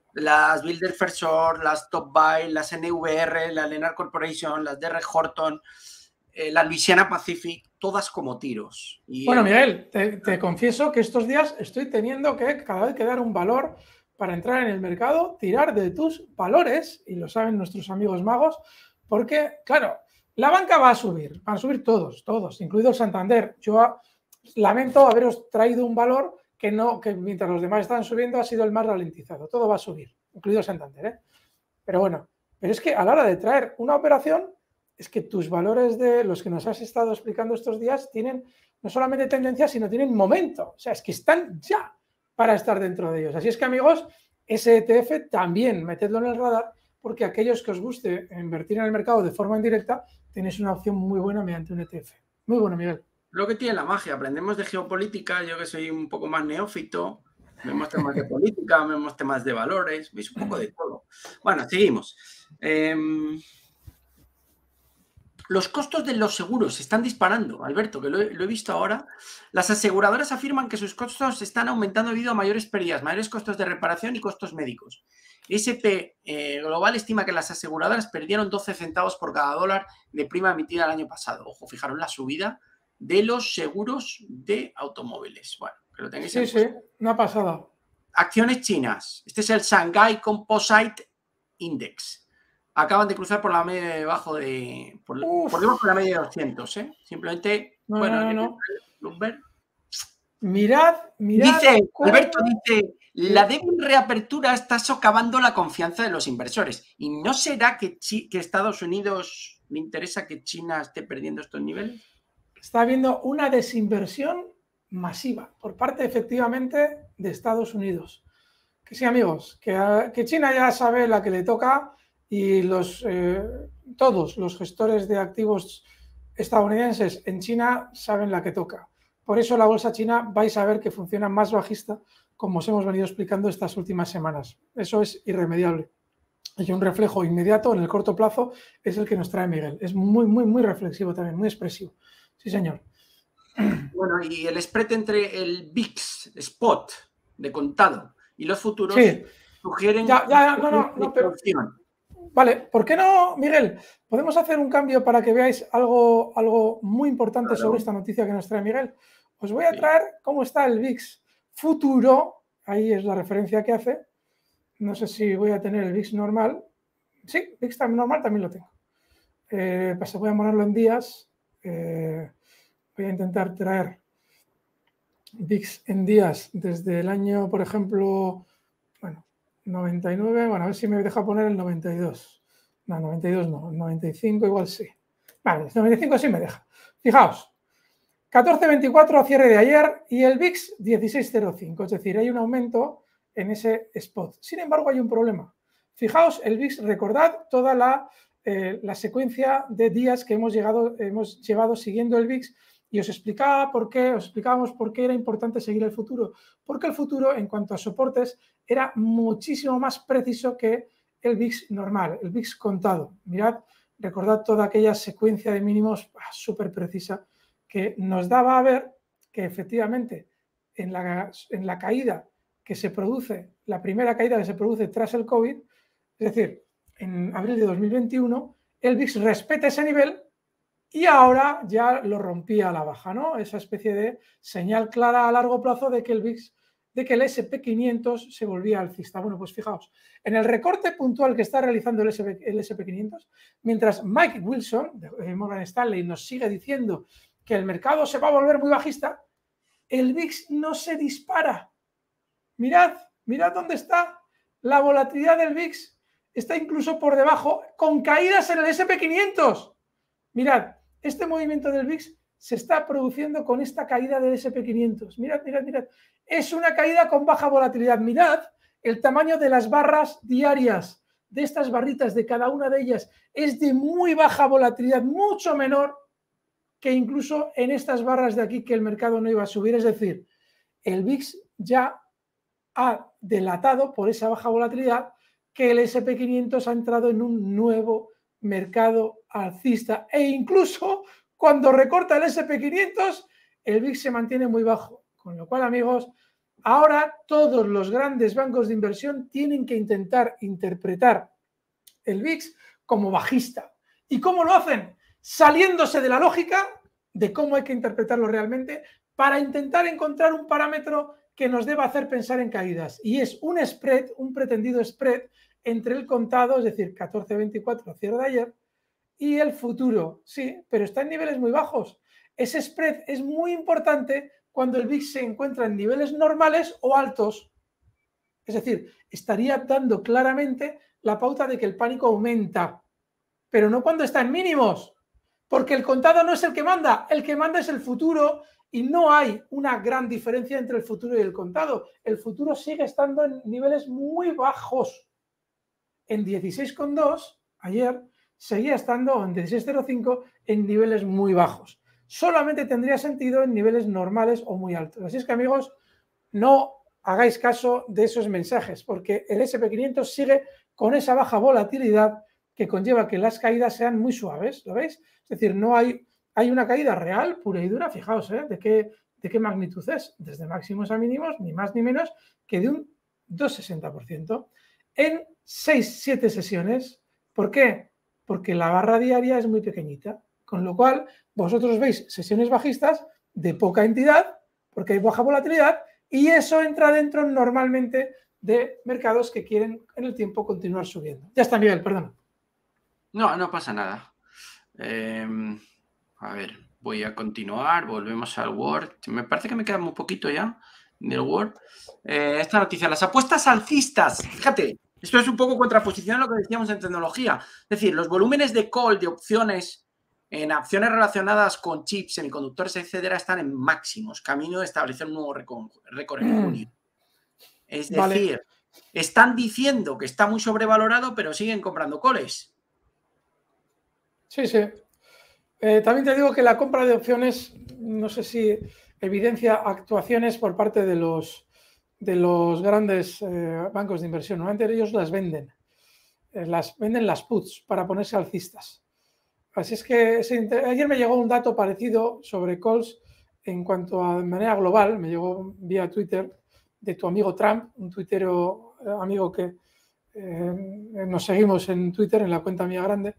S1: Las Builder First Source, las Top Buy, las N V R, la Lennar Corporation, las D R Horton, eh, la Louisiana Pacific, todas como tiros. Y
S2: bueno,
S1: el...
S2: Miguel, te, te confieso que estos días estoy teniendo que cada vez que dar un valor para entrar en el mercado, tirar de tus valores, y lo saben nuestros amigos magos, porque, claro, la banca va a subir, van a subir todos, todos, incluido el Santander. Yo lamento haberos traído un valor que no, que mientras los demás están subiendo ha sido el más ralentizado. Todo va a subir, incluido el Santander, ¿eh? Pero bueno, pero es que a la hora de traer una operación, es que tus valores de los que nos has estado explicando estos días tienen no solamente tendencia, sino tienen momento. O sea, es que están ya para estar dentro de ellos. Así es que, amigos, ese E T F también metedlo en el radar, porque aquellos que os guste invertir en el mercado de forma indirecta, tenéis una opción muy buena mediante un E T F. Muy bueno, Miguel.
S1: Lo que tiene la magia, aprendemos de geopolítica, yo que soy un poco más neófito, vemos temas de política, vemos temas de valores, veis un poco de todo. Bueno, seguimos. Eh, Los costos de los seguros se están disparando, Alberto, que lo he, lo he visto ahora. Las aseguradoras afirman que sus costos están aumentando debido a mayores pérdidas, mayores costos de reparación y costos médicos. S and P eh, Global estima que las aseguradoras perdieron doce centavos por cada dólar de prima emitida el año pasado. Ojo, fijaros la subida de los seguros de automóviles. Bueno, que lo tengáis en
S2: Sí, sí, una pasada.
S1: Acciones chinas. Este es el Shanghai Composite Index. Acaban de cruzar por la media de debajo de. Por, por debajo de la media de doscientos, ¿eh? Simplemente.
S2: No,
S1: bueno,
S2: no, no.
S1: Bloomberg.
S2: Mirad, mirad.
S1: Dice,
S2: cómo...
S1: Alberto dice, la débil reapertura está socavando la confianza de los inversores. ¿Y no será que, que Estados Unidos le interesa que China esté perdiendo estos niveles?
S2: Está habiendo una desinversión masiva por parte, efectivamente, de Estados Unidos. Que sí, amigos, que, que China ya sabe la que le toca y los, eh, todos los gestores de activos estadounidenses en China saben la que toca. Por eso la bolsa china vais a ver que funciona más bajista, como os hemos venido explicando estas últimas semanas. Eso es irremediable. Y un reflejo inmediato en el corto plazo es el que nos trae Miguel. Es muy, muy, muy reflexivo también, muy expresivo. Sí, señor.
S1: Bueno, y el spread entre el V I X Spot de contado y los futuros
S2: sí.
S1: sugieren
S2: ya, ya, no, no, no, pero... Vale, ¿por qué no, Miguel? Podemos hacer un cambio para que veáis algo, algo muy importante claro. sobre esta noticia que nos trae Miguel. Os voy a traer sí. cómo está el V I X futuro. Ahí es la referencia que hace. No sé si voy a tener el V I X normal. Sí, V I X normal también lo tengo. Eh, pues voy a ponerlo en días. Eh, voy a intentar traer V I X en días desde el año, por ejemplo, bueno, noventa y nueve, bueno, a ver si me deja poner el noventa y dos. No, noventa y dos no, el noventa y cinco igual sí. Vale, el noventa y cinco sí me deja. Fijaos, catorce veinticuatro a cierre de ayer y el V I X dieciséis cero cinco, es decir, hay un aumento en ese spot. Sin embargo, hay un problema. Fijaos, el V I X, recordad toda la, eh, la secuencia de días que hemos, llegado, hemos llevado siguiendo el V I X y os explicaba por qué, os explicábamos por qué era importante seguir el futuro. Porque el futuro, en cuanto a soportes, era muchísimo más preciso que el V I X normal, el V I X contado. Mirad, recordad toda aquella secuencia de mínimos ah, súper precisa que nos daba a ver que efectivamente en la, en la caída que se produce, la primera caída que se produce tras el COVID, es decir, en abril de dos mil veintiuno, el V I X respeta ese nivel y ahora ya lo rompía a la baja, ¿no? Esa especie de señal clara a largo plazo de que el V I X, de que el ese and pe quinientos se volvía alcista. Bueno, pues fijaos, en el recorte puntual que está realizando el ese and pe quinientos, mientras Mike Wilson, de Morgan Stanley, nos sigue diciendo que el mercado se va a volver muy bajista, el V I X no se dispara. Mirad, mirad dónde está la volatilidad del V I X. Está incluso por debajo, con caídas en el ese and pe quinientos. Mirad, este movimiento del V I X se está produciendo con esta caída del ese and pe quinientos. Mirad, mirad, mirad. Es una caída con baja volatilidad. Mirad el tamaño de las barras diarias, de estas barritas, de cada una de ellas. Es de muy baja volatilidad, mucho menor que incluso en estas barras de aquí que el mercado no iba a subir. Es decir, el V I X ya ha delatado por esa baja volatilidad que el ese and pe quinientos ha entrado en un nuevo mercado alcista e incluso cuando recorta el ese and pe quinientos el V I X se mantiene muy bajo, con lo cual, amigos, ahora todos los grandes bancos de inversión tienen que intentar interpretar el V I X como bajista. ¿Y cómo lo hacen? Saliéndose de la lógica de cómo hay que interpretarlo realmente para intentar encontrar un parámetro que nos deba hacer pensar en caídas, y es un spread, un pretendido spread entre el contado, es decir, catorce veinticuatro a cierre de ayer, y el futuro. Sí, pero está en niveles muy bajos. Ese spread es muy importante cuando el V I X se encuentra en niveles normales o altos. Es decir, estaría dando claramente la pauta de que el pánico aumenta, pero no cuando está en mínimos, porque el contado no es el que manda, el que manda es el futuro y no hay una gran diferencia entre el futuro y el contado. El futuro sigue estando en niveles muy bajos. En dieciséis coma dos, ayer, seguía estando en dieciséis coma cero cinco en niveles muy bajos. Solamente tendría sentido en niveles normales o muy altos. Así es que, amigos, no hagáis caso de esos mensajes, porque el ese and pe quinientos sigue con esa baja volatilidad que conlleva que las caídas sean muy suaves, ¿lo veis? Es decir, no hay, hay una caída real, pura y dura, fijaos, ¿eh? ¿De qué, de qué magnitud es? Desde máximos a mínimos, ni más ni menos que de un dos coma sesenta por ciento en seis siete sesiones. ¿Por qué? Porque la barra diaria es muy pequeñita, con lo cual vosotros veis sesiones bajistas de poca entidad, porque hay baja volatilidad, y eso entra dentro normalmente de mercados que quieren en el tiempo continuar subiendo. Ya está, Miguel, perdona.
S1: No, no pasa nada. Eh, a ver, voy a continuar, volvemos al Word. Me parece que me queda muy poquito ya del Word. Eh, esta noticia, las apuestas alcistas, fíjate, esto es un poco contraposición a lo que decíamos en tecnología. Es decir, los volúmenes de call de opciones en acciones relacionadas con chips, semiconductores, etcétera, están en máximos, camino de establecer un nuevo récord en junio. Es decir, vale. Están diciendo que está muy sobrevalorado, pero siguen comprando calls.
S2: Sí, sí. Eh, también te digo que la compra de opciones, no sé si evidencia actuaciones por parte de los, de los grandes eh, bancos de inversión. Normalmente ellos las venden, eh, las venden las puts para ponerse alcistas. Así es que ayer me llegó un dato parecido sobre calls en cuanto a de manera global, me llegó vía Twitter de tu amigo Trump, un tuitero eh, amigo que eh, nos seguimos en Twitter, en la cuenta mía grande.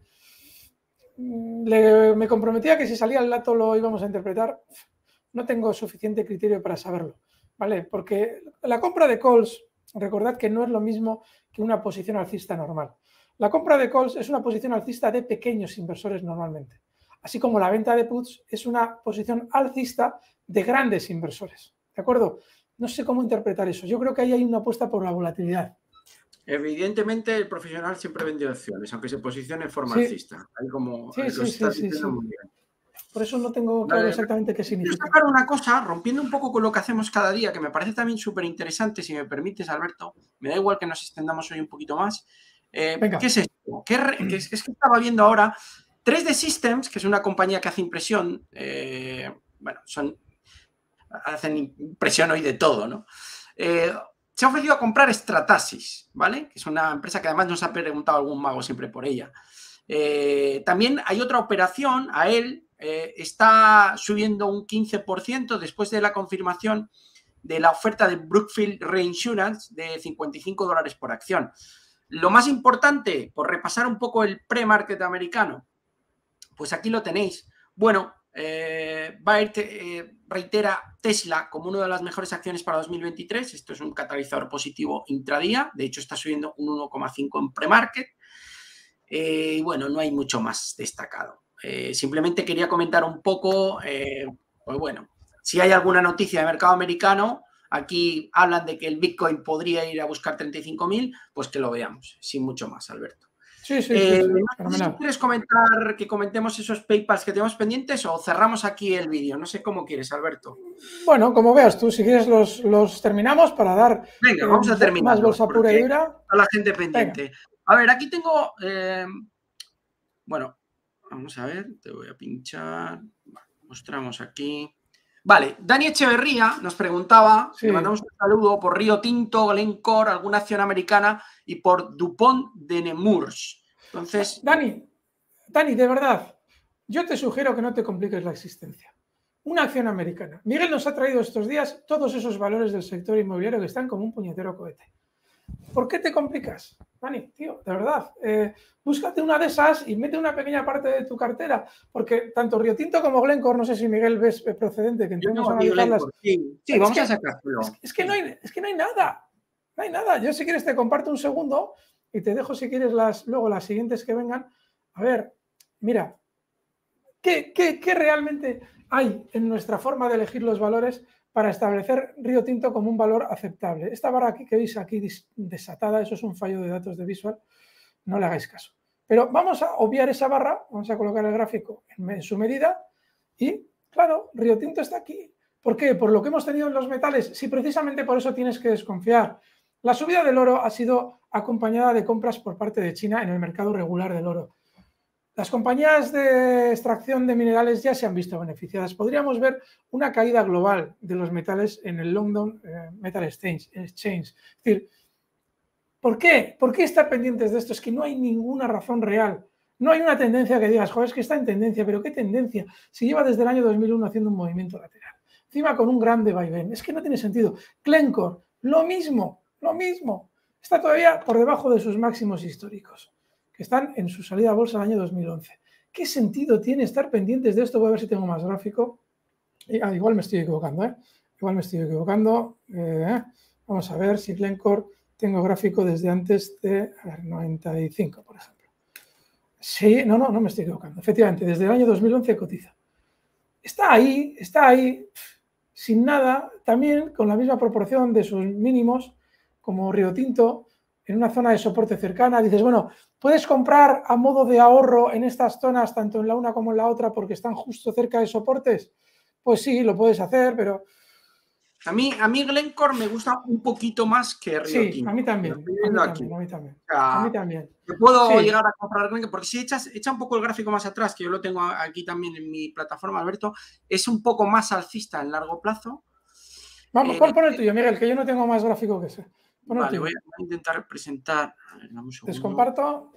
S2: Le, me comprometía que si salía el dato lo íbamos a interpretar. No tengo suficiente criterio para saberlo, ¿vale? Porque la compra de calls, recordad que no es lo mismo que una posición alcista normal. La compra de calls es una posición alcista de pequeños inversores normalmente, así como la venta de puts es una posición alcista de grandes inversores, ¿de acuerdo? No sé cómo interpretar eso. Yo creo que ahí hay una apuesta por la volatilidad.
S1: Evidentemente, el profesional siempre vende opciones, aunque se posicione en forma
S2: sí.
S1: alcista. Ahí como
S2: sí,
S1: lo
S2: sí,
S1: está
S2: sí,
S1: diciendo
S2: sí,
S1: muy bien.
S2: Por eso no tengo claro
S1: vale.
S2: exactamente qué significa.
S1: Quiero sacar una cosa, rompiendo un poco con lo que hacemos cada día, que me parece también súper interesante, si me permites, Alberto. Me da igual que nos extendamos hoy un poquito más. Eh, ¿Qué es esto? ¿Qué re... ¿Qué es, es que estaba viendo ahora tres D Systems, que es una compañía que hace impresión. Eh, bueno, son hacen impresión hoy de todo, ¿no? Eh, se ha ofrecido a comprar Stratasys, ¿vale? Que es una empresa que además nos ha preguntado algún mago siempre por ella. Eh, también hay otra operación, a él eh, está subiendo un quince por ciento después de la confirmación de la oferta de Brookfield Reinsurance de cincuenta y cinco dólares por acción. Lo más importante, por repasar un poco el pre-market americano, pues aquí lo tenéis. Bueno, eh, Baird eh, reitera Tesla como una de las mejores acciones para dos mil veintitrés. Esto es un catalizador positivo intradía. De hecho, está subiendo un uno coma cinco en pre-market. Eh, y bueno, no hay mucho más destacado. Eh, simplemente quería comentar un poco, eh, pues bueno, si hay alguna noticia de mercado americano, aquí hablan de que el Bitcoin podría ir a buscar treinta y cinco mil, pues que lo veamos, sin mucho más, Alberto.
S2: Sí, sí, sí,
S1: eh,
S2: sí.
S1: No sé si quieres comentar, que comentemos esos PayPals que tenemos pendientes o cerramos aquí el vídeo. No sé cómo quieres, Alberto.
S2: Bueno, como veas tú, si quieres los, los terminamos para dar
S1: Venga, vamos a terminar
S2: más bolsa pura y dura.
S1: A la gente pendiente. Venga. A ver, aquí tengo... Eh, bueno, vamos a ver, te voy a pinchar. Vale, mostramos aquí. Vale, Dani Echeverría nos preguntaba, sí. Le mandamos un saludo por Río Tinto, Glencore, alguna acción americana y por DuPont de Nemours. Entonces...
S2: Dani, Dani, de verdad, yo te sugiero que no te compliques la existencia. Una acción americana. Miguel nos ha traído estos días todos esos valores del sector inmobiliario que están como un puñetero cohete. ¿Por qué te complicas? Dani, tío, de verdad, eh, búscate una de esas y mete una pequeña parte de tu cartera, porque tanto Río Tinto como Glencore, no sé si Miguel ves procedente que entremos a analizarlas.
S1: Sí, sí, vamos a sacarlo.
S2: Es, es, que no hay, es que no hay nada, no hay nada. Yo si quieres te comparto un segundo y te dejo si quieres las, luego las siguientes que vengan. A ver, mira, ¿qué, qué, qué realmente hay en nuestra forma de elegir los valores para establecer Río Tinto como un valor aceptable? Esta barra aquí que veis aquí desatada, eso es un fallo de datos de Visual, no le hagáis caso. Pero vamos a obviar esa barra, vamos a colocar el gráfico en su medida y, claro, Río Tinto está aquí. ¿Por qué? Por lo que hemos tenido en los metales. Sí, precisamente por eso tienes que desconfiar. La subida del oro ha sido acompañada de compras por parte de China en el mercado regular del oro. Las compañías de extracción de minerales ya se han visto beneficiadas. Podríamos ver una caída global de los metales en el London eh, Metal Exchange. Es decir, ¿Por qué? ¿Por qué estar pendientes de esto? Es que no hay ninguna razón real. No hay una tendencia que digas, joder, es que está en tendencia, pero ¿qué tendencia? Si lleva desde el año dos mil uno haciendo un movimiento lateral, encima con un grande vaivén, es que no tiene sentido. Glencore, lo mismo, lo mismo. Está todavía por debajo de sus máximos históricos, que están en su salida a bolsa del año dos mil once. ¿Qué sentido tiene estar pendientes de esto? Voy a ver si tengo más gráfico. Ah, igual me estoy equivocando, ¿eh? Igual me estoy equivocando. Eh, vamos a ver si Glencore tengo gráfico desde antes de a ver, noventa y cinco, por ejemplo. Sí, no, no, no me estoy equivocando. Efectivamente, desde el año dos mil once cotiza. Está ahí, está ahí, sin nada, también con la misma proporción de sus mínimos, como Río Tinto, en una zona de soporte cercana. Dices, bueno, puedes comprar a modo de ahorro en estas zonas, tanto en la una como en la otra, porque están justo cerca de soportes. Pues sí, lo puedes hacer, pero...
S1: A mí, a mí Glencore me gusta un poquito más que Río Tinto.
S2: Sí, a mí también, a mí también, a mí también. O sea, a mí también.
S1: Te puedo
S2: sí.
S1: llegar a comprar Glencore, porque si echas, echa un poco el gráfico más atrás, que yo lo tengo aquí también en mi plataforma, Alberto, es un poco más alcista en largo plazo.
S2: Vamos, eh, pon el tuyo, Miguel, que yo no tengo más gráfico que ese. Pon
S1: vale, voy a, voy a intentar representar. A ver, dame un segundo.
S2: Descomparto.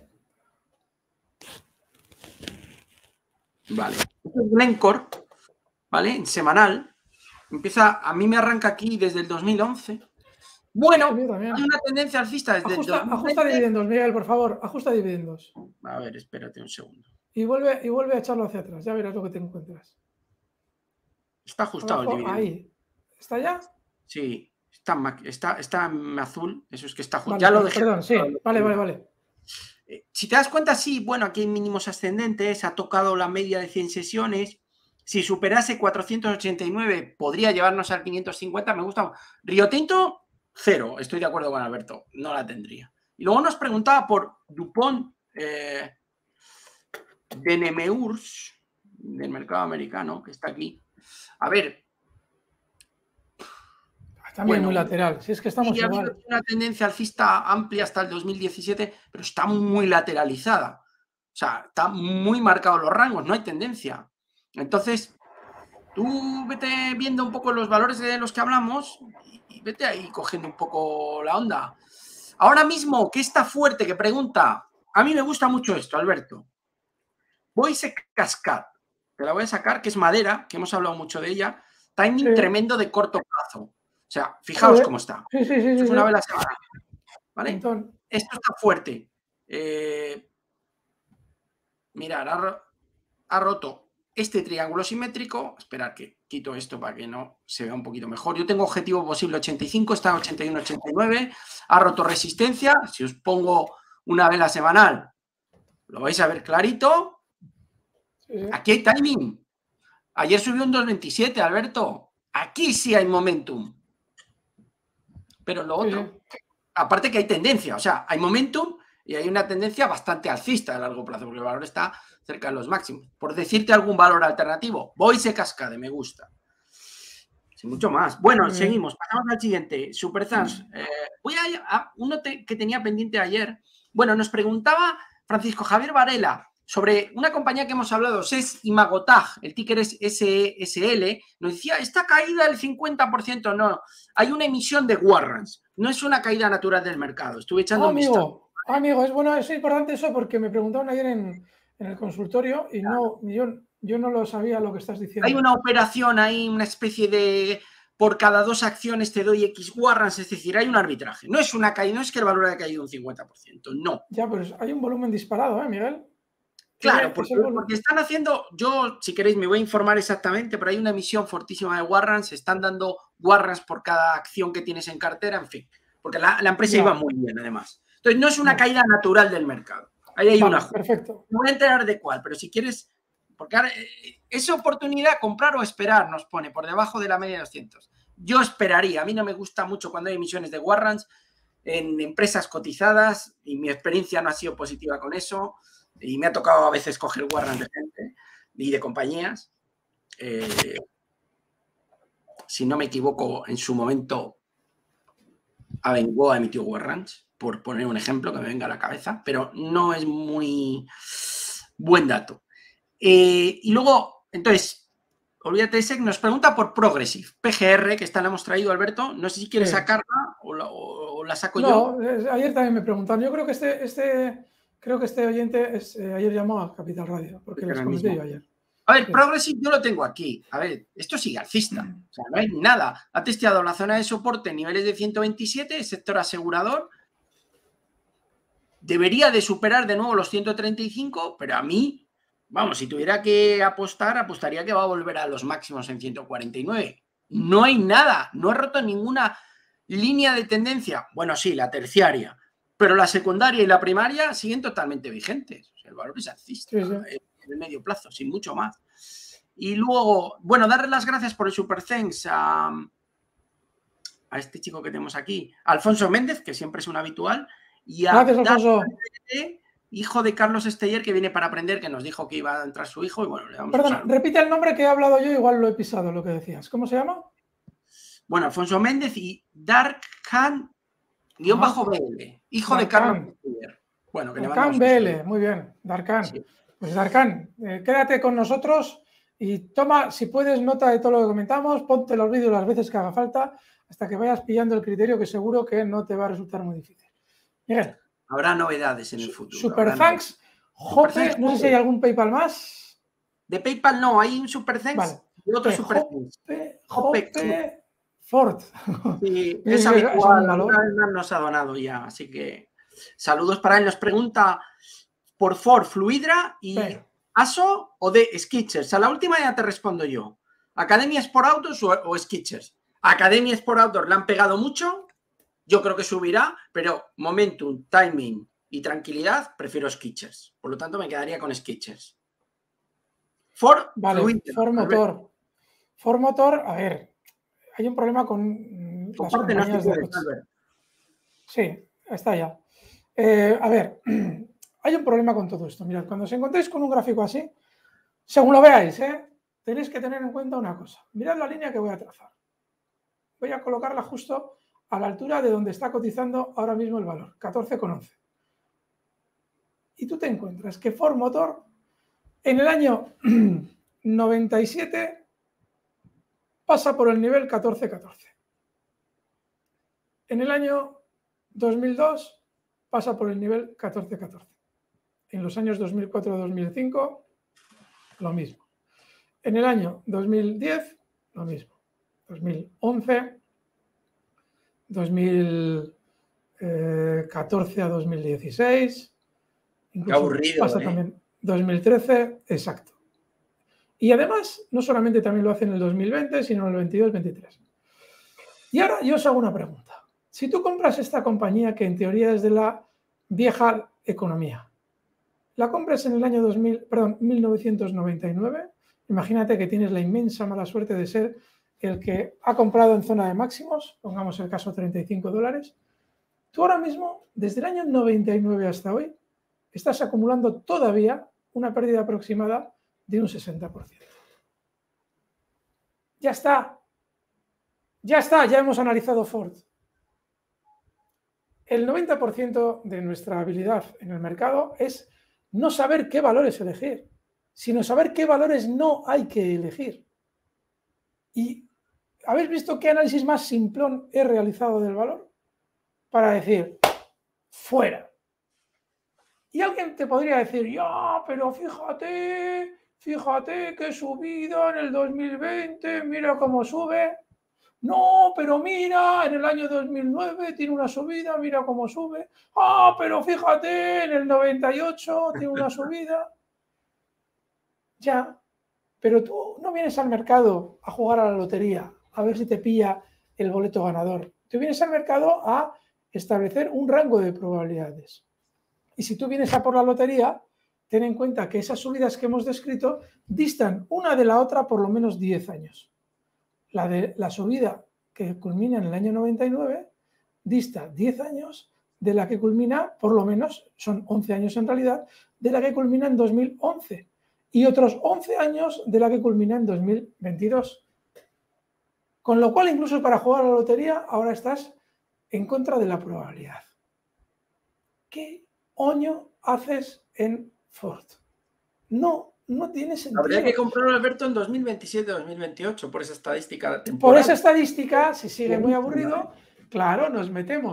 S1: Vale. Glencore, ¿vale? En semanal. Empieza, a mí me arranca aquí desde el dos mil once. Bueno, hay una tendencia alcista desde
S2: ajusta,
S1: el dos mil veinte.
S2: Ajusta dividendos, Miguel, por favor, ajusta dividendos.
S1: A ver, espérate un segundo.
S2: Y vuelve, y vuelve a echarlo hacia atrás, ya verás lo que te encuentras.
S1: Está ajustado
S2: Abajo,
S1: el dividendo.
S2: Ahí. ¿Está ya?
S1: Sí, está, está, está en azul, eso es que está
S2: ajustado.
S1: Vale, ya lo
S2: dejé. Perdón, sí, vale, vale, vale.
S1: Si te das cuenta, sí, bueno, aquí hay mínimos ascendentes, ha tocado la media de cien sesiones. Si superase cuatrocientos ochenta y nueve, podría llevarnos al quinientos cincuenta. Me gusta. Río Tinto, cero. Estoy de acuerdo con Alberto. No la tendría. Y luego nos preguntaba por DuPont eh, de Nemours, del mercado americano, que está aquí. A ver.
S2: También bueno, muy lateral. Si es que estamos
S1: sí, ha
S2: igual.
S1: habido una tendencia alcista amplia hasta el dos mil diecisiete, pero está muy lateralizada. O sea, está muy marcados los rangos, no hay tendencia. Entonces, tú vete viendo un poco los valores de los que hablamos y vete ahí cogiendo un poco la onda. Ahora mismo, ¿qué está fuerte? Que pregunta. A mí me gusta mucho esto, Alberto. Boise Cascade. Te la voy a sacar, que es madera, que hemos hablado mucho de ella. Timing sí. tremendo de corto plazo. O sea, fijaos cómo está.
S2: Sí, sí, sí,
S1: es
S2: sí,
S1: una
S2: sí.
S1: vela semanal. ¿Vale? Entonces, esto está fuerte. Eh, mirad, ha, ha roto este triángulo simétrico. Esperad que quito esto para que no se vea un poquito mejor. Yo tengo objetivo posible ochenta y cinco, está en ochenta y uno, ochenta y nueve. Ha roto resistencia. Si os pongo una vela semanal, lo vais a ver clarito. Sí. Aquí hay timing. Ayer subió un dos veintisiete, Alberto. Aquí sí hay momentum. Pero lo otro, sí. aparte que hay tendencia, o sea, hay momentum y hay una tendencia bastante alcista a largo plazo, porque el valor está cerca de los máximos. Por decirte algún valor alternativo, Boise Cascade, me gusta. Sin mucho más. Bueno, sí. seguimos, pasamos al siguiente. Superzans. Eh, voy a, a uno te, que tenía pendiente ayer. Bueno, nos preguntaba Francisco Javier Varela sobre una compañía que hemos hablado, S E S Imagotag, el ticker es S E S L, nos decía, esta caída del cincuenta por ciento, no, hay una emisión de warrants, no es una caída natural del mercado. Estuve echando
S2: ah,
S1: un vistazo.
S2: Amigo, amigo, es bueno, es importante eso porque me preguntaron ayer en, en el consultorio y claro. no, yo, yo no lo sabía lo que estás diciendo.
S1: Hay una operación ahí, una especie de, por cada dos acciones te doy X warrants, es decir, hay un arbitraje. No es una caída, no es que el valor haya caído un cincuenta por ciento, no.
S2: Ya, pero hay un volumen disparado, ¿eh, Miguel?
S1: Claro, porque, porque están haciendo, yo si queréis me voy a informar exactamente, pero hay una emisión fortísima de warrants, se están dando warrants por cada acción que tienes en cartera, en fin, porque la, la empresa ya. iba muy bien además. Entonces no es una ya. caída natural del mercado, ahí hay
S2: vale,
S1: una.
S2: Perfecto.
S1: No voy a enterar de cuál, pero si quieres, porque ahora, esa oportunidad, comprar o esperar, nos pone por debajo de la media de doscientos. Yo esperaría, a mí no me gusta mucho cuando hay emisiones de warrants en empresas cotizadas y mi experiencia no ha sido positiva con eso. Y me ha tocado a veces coger warrants de gente y de compañías. Eh, si no me equivoco, en su momento Abengoa emitió warrants, por poner un ejemplo que me venga a la cabeza, pero no es muy buen dato. Eh, y luego, entonces, olvídate de ese, nos pregunta por Progressive, P G R, que esta la hemos traído, Alberto. No sé si quieres sí. sacarla o la, o, o la saco
S2: no,
S1: yo?
S2: Ayer también me preguntaron. Yo creo que este, este, creo que este oyente es, eh, ayer llamó a Capital Radio, porque les comenté yo ayer.
S1: A ver, sí. Progressive yo lo tengo aquí. A ver, esto sigue alcista. O sea, no hay nada. Ha testeado la zona de soporte en niveles de ciento veintisiete, sector asegurador. Debería de superar de nuevo los ciento treinta y cinco, pero a mí, vamos, si tuviera que apostar, apostaría que va a volver a los máximos en ciento cuarenta y nueve. No hay nada, no he roto ninguna línea de tendencia. Bueno, sí, la terciaria, pero la secundaria y la primaria siguen totalmente vigentes. O sea, el valor es alcista, sí, sí. En el medio plazo, sin mucho más. Y luego, bueno, darle las gracias por el Super Thanks a, a este chico que tenemos aquí, Alfonso Méndez, que siempre es un habitual. Y a
S2: Gracias, Alfonso.
S1: Dante, hijo de Carlos Esteller, que viene para aprender, que nos dijo que iba a entrar su hijo. Y bueno, le vamos
S2: Perdona,
S1: a
S2: repite el nombre que he hablado yo, igual lo he pisado lo que decías. ¿Cómo se llama?
S1: Bueno, Alfonso Méndez y Darkan, guión bajo B L, hijo
S2: Darkan.
S1: de Carlos Esteller. Bueno, que
S2: Darkan
S1: le
S2: B L, muy bien, Darkan. Sí. Pues Darkan, eh, quédate con nosotros y toma, si puedes, nota de todo lo que comentamos, ponte los vídeos las veces que haga falta, hasta que vayas pillando el criterio, que seguro que no te va a resultar muy difícil. Miguel.
S1: Habrá novedades en el futuro.
S2: Super thanks. Jope, no sé si hay algún PayPal más.
S1: De PayPal no, hay un Super thanks
S2: vale.
S1: y otro
S2: eh,
S1: Super
S2: thanks. Jope, Jope Ford.
S1: Sí, es habitual, alguna vez nos ha donado ya, así que saludos para él. Nos pregunta por Ford, Fluidra y Pero. ASO o de Skechers. A la última ya te respondo yo. ¿Academia Sport Autos o, o Skechers? Academia Sport Autos le han pegado mucho. Yo creo que subirá, pero momentum, timing y tranquilidad, prefiero Skechers. Por lo tanto, me quedaría con Skechers. Ford,
S2: vale,
S1: Fluidra,
S2: Ford Motor. Ford Motor, a ver, hay un problema con las compañías de coches. Sí, está ya. Eh, a ver, hay un problema con todo esto. Mirad, cuando os encontréis con un gráfico así, según lo veáis, ¿eh? tenéis que tener en cuenta una cosa. Mirad la línea que voy a trazar. Voy a colocarla justo a la altura de donde está cotizando ahora mismo el valor, catorce con once. Y tú te encuentras que Ford Motor en el año noventa y siete pasa por el nivel catorce catorce. En el año dos mil dos pasa por el nivel catorce catorce. En los años dos mil cuatro a dos mil cinco, lo mismo. En el año dos mil diez, lo mismo. dos mil once, dos mil catorce a dos mil dieciséis, incluso
S1: Qué aburrido,
S2: pasa
S1: ¿eh?
S2: también dos mil trece, exacto. Y además, no solamente también lo hace en el dos mil veinte, sino en el veintidós veintitrés. Y ahora yo os hago una pregunta. Si tú compras esta compañía que en teoría es de la vieja economía, la compras en el año dos mil, perdón, mil novecientos noventa y nueve, imagínate que tienes la inmensa mala suerte de ser el que ha comprado en zona de máximos, pongamos el caso treinta y cinco dólares, tú ahora mismo, desde el año noventa y nueve hasta hoy, estás acumulando todavía una pérdida aproximada de un sesenta por ciento. Ya está. Ya está, ya hemos analizado Ford. El noventa por ciento de nuestra habilidad en el mercado es no saber qué valores elegir, sino saber qué valores no hay que elegir. Y ¿habéis visto qué análisis más simplón he realizado del valor? Para decir, fuera. Y alguien te podría decir, ya, pero fíjate, fíjate qué subida en el dos mil veinte, mira cómo sube. No, pero mira, en el año dos mil nueve tiene una subida, mira cómo sube. Ah, pero fíjate, en el noventa y ocho tiene una subida. Ya, pero tú no vienes al mercado a jugar a la lotería, a ver si te pilla el boleto ganador. Tú vienes al mercado a establecer un rango de probabilidades. Y si tú vienes a por la lotería, ten en cuenta que esas subidas que hemos descrito distan una de la otra por lo menos diez años. La, de, la subida que culmina en el año noventa y nueve dista diez años de la que culmina, por lo menos, son once años en realidad, de la que culmina en dos mil once y otros once años de la que culmina en dos mil veintidós. Con lo cual, incluso para jugar a la lotería, ahora estás en contra de la probabilidad. ¿Qué oño haces en Ford? No, no tiene sentido.
S1: Habría que comprarlo, Alberto, en dos mil veintisiete dos mil veintiocho, por esa estadística temporal.
S2: Por esa estadística, si sigue muy aburrido, claro, nos metemos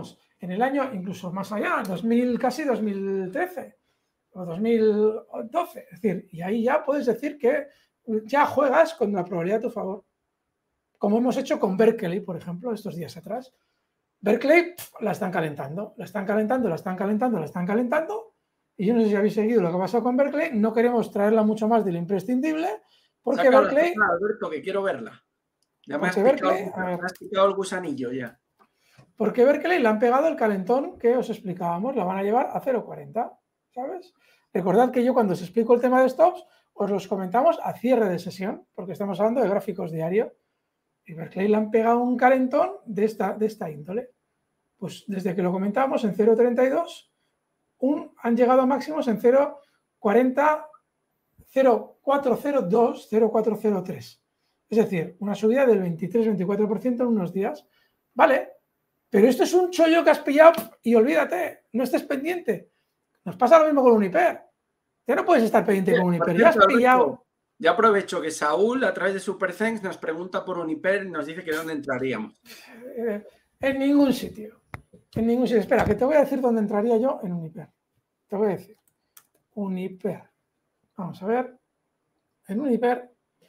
S2: en el año, incluso más allá, dos mil, casi dos mil trece o dos mil doce. Es decir, y ahí ya puedes decir que ya juegas con la probabilidad a tu favor. Como hemos hecho con Berkeley, por ejemplo, estos días atrás. Berkeley pff, la están calentando, la están calentando, la están calentando, la están calentando. Y yo no sé si habéis seguido lo que ha pasado con Berkeley. No queremos traerla mucho más de lo imprescindible, porque
S1: Saca
S2: Berkeley...
S1: la Alberto, que quiero verla. Ya me has, picado, Berkeley, me has picado el gusanillo ya.
S2: Porque Berkeley le han pegado el calentón que os explicábamos, la van a llevar a cero coma cuarenta, ¿sabes? Recordad que yo cuando os explico el tema de stops, os los comentamos a cierre de sesión, porque estamos hablando de gráficos diarios. Y Berkeley le han pegado un calentón de esta, de esta índole. Pues desde que lo comentamos en cero coma treinta y dos, un, han llegado a máximos en cero coma cuarenta, cero coma cuatrocientos dos, cero coma cuatrocientos tres. Es decir, una subida del veintitrés veinticuatro por ciento en unos días. Vale, pero esto es un chollo que has pillado y olvídate, no estés pendiente. Nos pasa lo mismo con Uniper. Ya no puedes estar pendiente con Uniper, ya has pillado...
S1: Ya aprovecho que Saúl, a través de SuperThanks, nos pregunta por Uniper y nos dice que dónde entraríamos.
S2: Eh, en ningún sitio. En ningún sitio. Espera, que te voy a decir dónde entraría yo en Uniper. Te voy a decir. Uniper. Vamos a ver. En Uniper,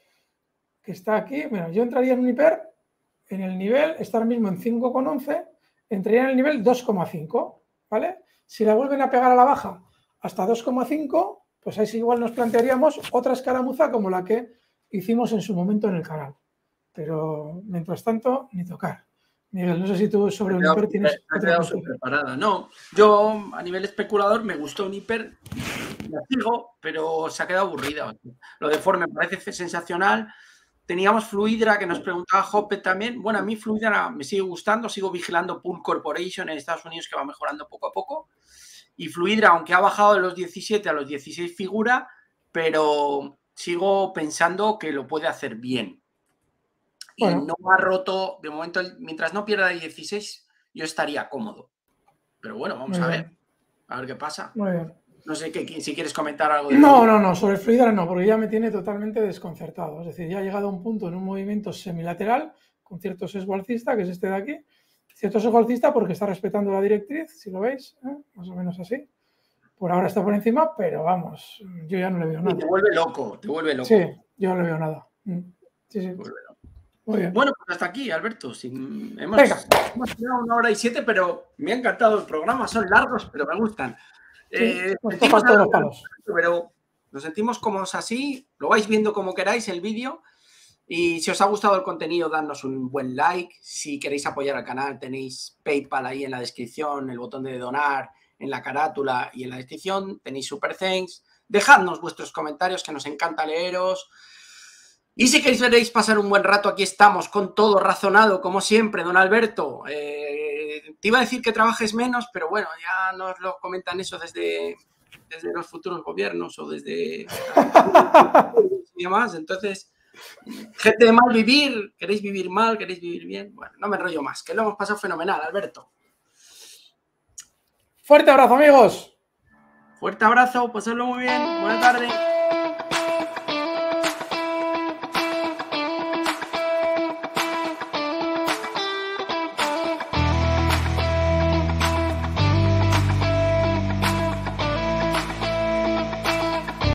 S2: que está aquí. Mira, yo entraría en Uniper en el nivel, está ahora mismo en cinco coma once, entraría en el nivel dos coma cinco, ¿vale? Si la vuelven a pegar a la baja hasta dos coma cinco, pues ahí sí igual nos plantearíamos otra escaramuza como la que hicimos en su momento en el canal. Pero, mientras tanto, ni tocar. Miguel, no sé si tú sobre Uniper tienes otra cosa.
S1: Preparada. No, yo a nivel especulador me gustó Uniper, la sigo, pero se ha quedado aburrida. Lo de Ford me parece sensacional. Teníamos Fluidra, que nos preguntaba Jope también. Bueno, a mí Fluidra me sigue gustando, sigo vigilando Pool Corporation en Estados Unidos, que va mejorando poco a poco. Y Fluidra, aunque ha bajado de los diecisiete a los dieciséis figura, pero sigo pensando que lo puede hacer bien. Y bueno, no ha roto, de momento, mientras no pierda de dieciséis, yo estaría cómodo. Pero bueno, vamos a ver, a ver qué pasa.
S2: Muy bien.
S1: No sé qué, si quieres comentar algo. De
S2: no, no, no, sobre Fluidra no, porque ya me tiene totalmente desconcertado. Es decir, ya ha llegado a un punto en un movimiento semilateral con cierto sesgo alcista, que es este de aquí. Cierto sesgo alcista porque está respetando la directriz, si lo veis, ¿eh? Más o menos así. Por ahora está por encima, pero vamos, yo ya no le veo nada.
S1: Y te vuelve loco, te vuelve loco.
S2: Sí, yo no le veo nada. Sí, sí.
S1: Muy bien. Bueno, pues hasta aquí, Alberto. Sin... Hemos,
S2: Venga.
S1: hemos tenido una hora y siete, pero me ha encantado el programa. Son largos, pero me gustan.
S2: Sí,
S1: eh,
S2: nos toca todos los palos.
S1: Pero nos sentimos cómodos así. Lo vais viendo como queráis el vídeo. Y si os ha gustado el contenido, dadnos un buen like. Si queréis apoyar al canal, tenéis PayPal ahí en la descripción, el botón de donar en la carátula y en la descripción. Tenéis SuperThanks. Dejadnos vuestros comentarios, que nos encanta leeros. Y si queréis pasar un buen rato, aquí estamos con todo razonado, como siempre, don Alberto. Eh, te iba a decir que trabajes menos, pero bueno, ya nos lo comentan eso desde, desde los futuros gobiernos o desde... y demás. Entonces, gente de mal vivir, ¿queréis vivir mal? ¿Queréis vivir bien? Bueno, no me enrollo más, que lo hemos pasado fenomenal, Alberto.
S2: Fuerte abrazo, amigos.
S1: Fuerte abrazo, pasadlo muy bien. Buena tarde.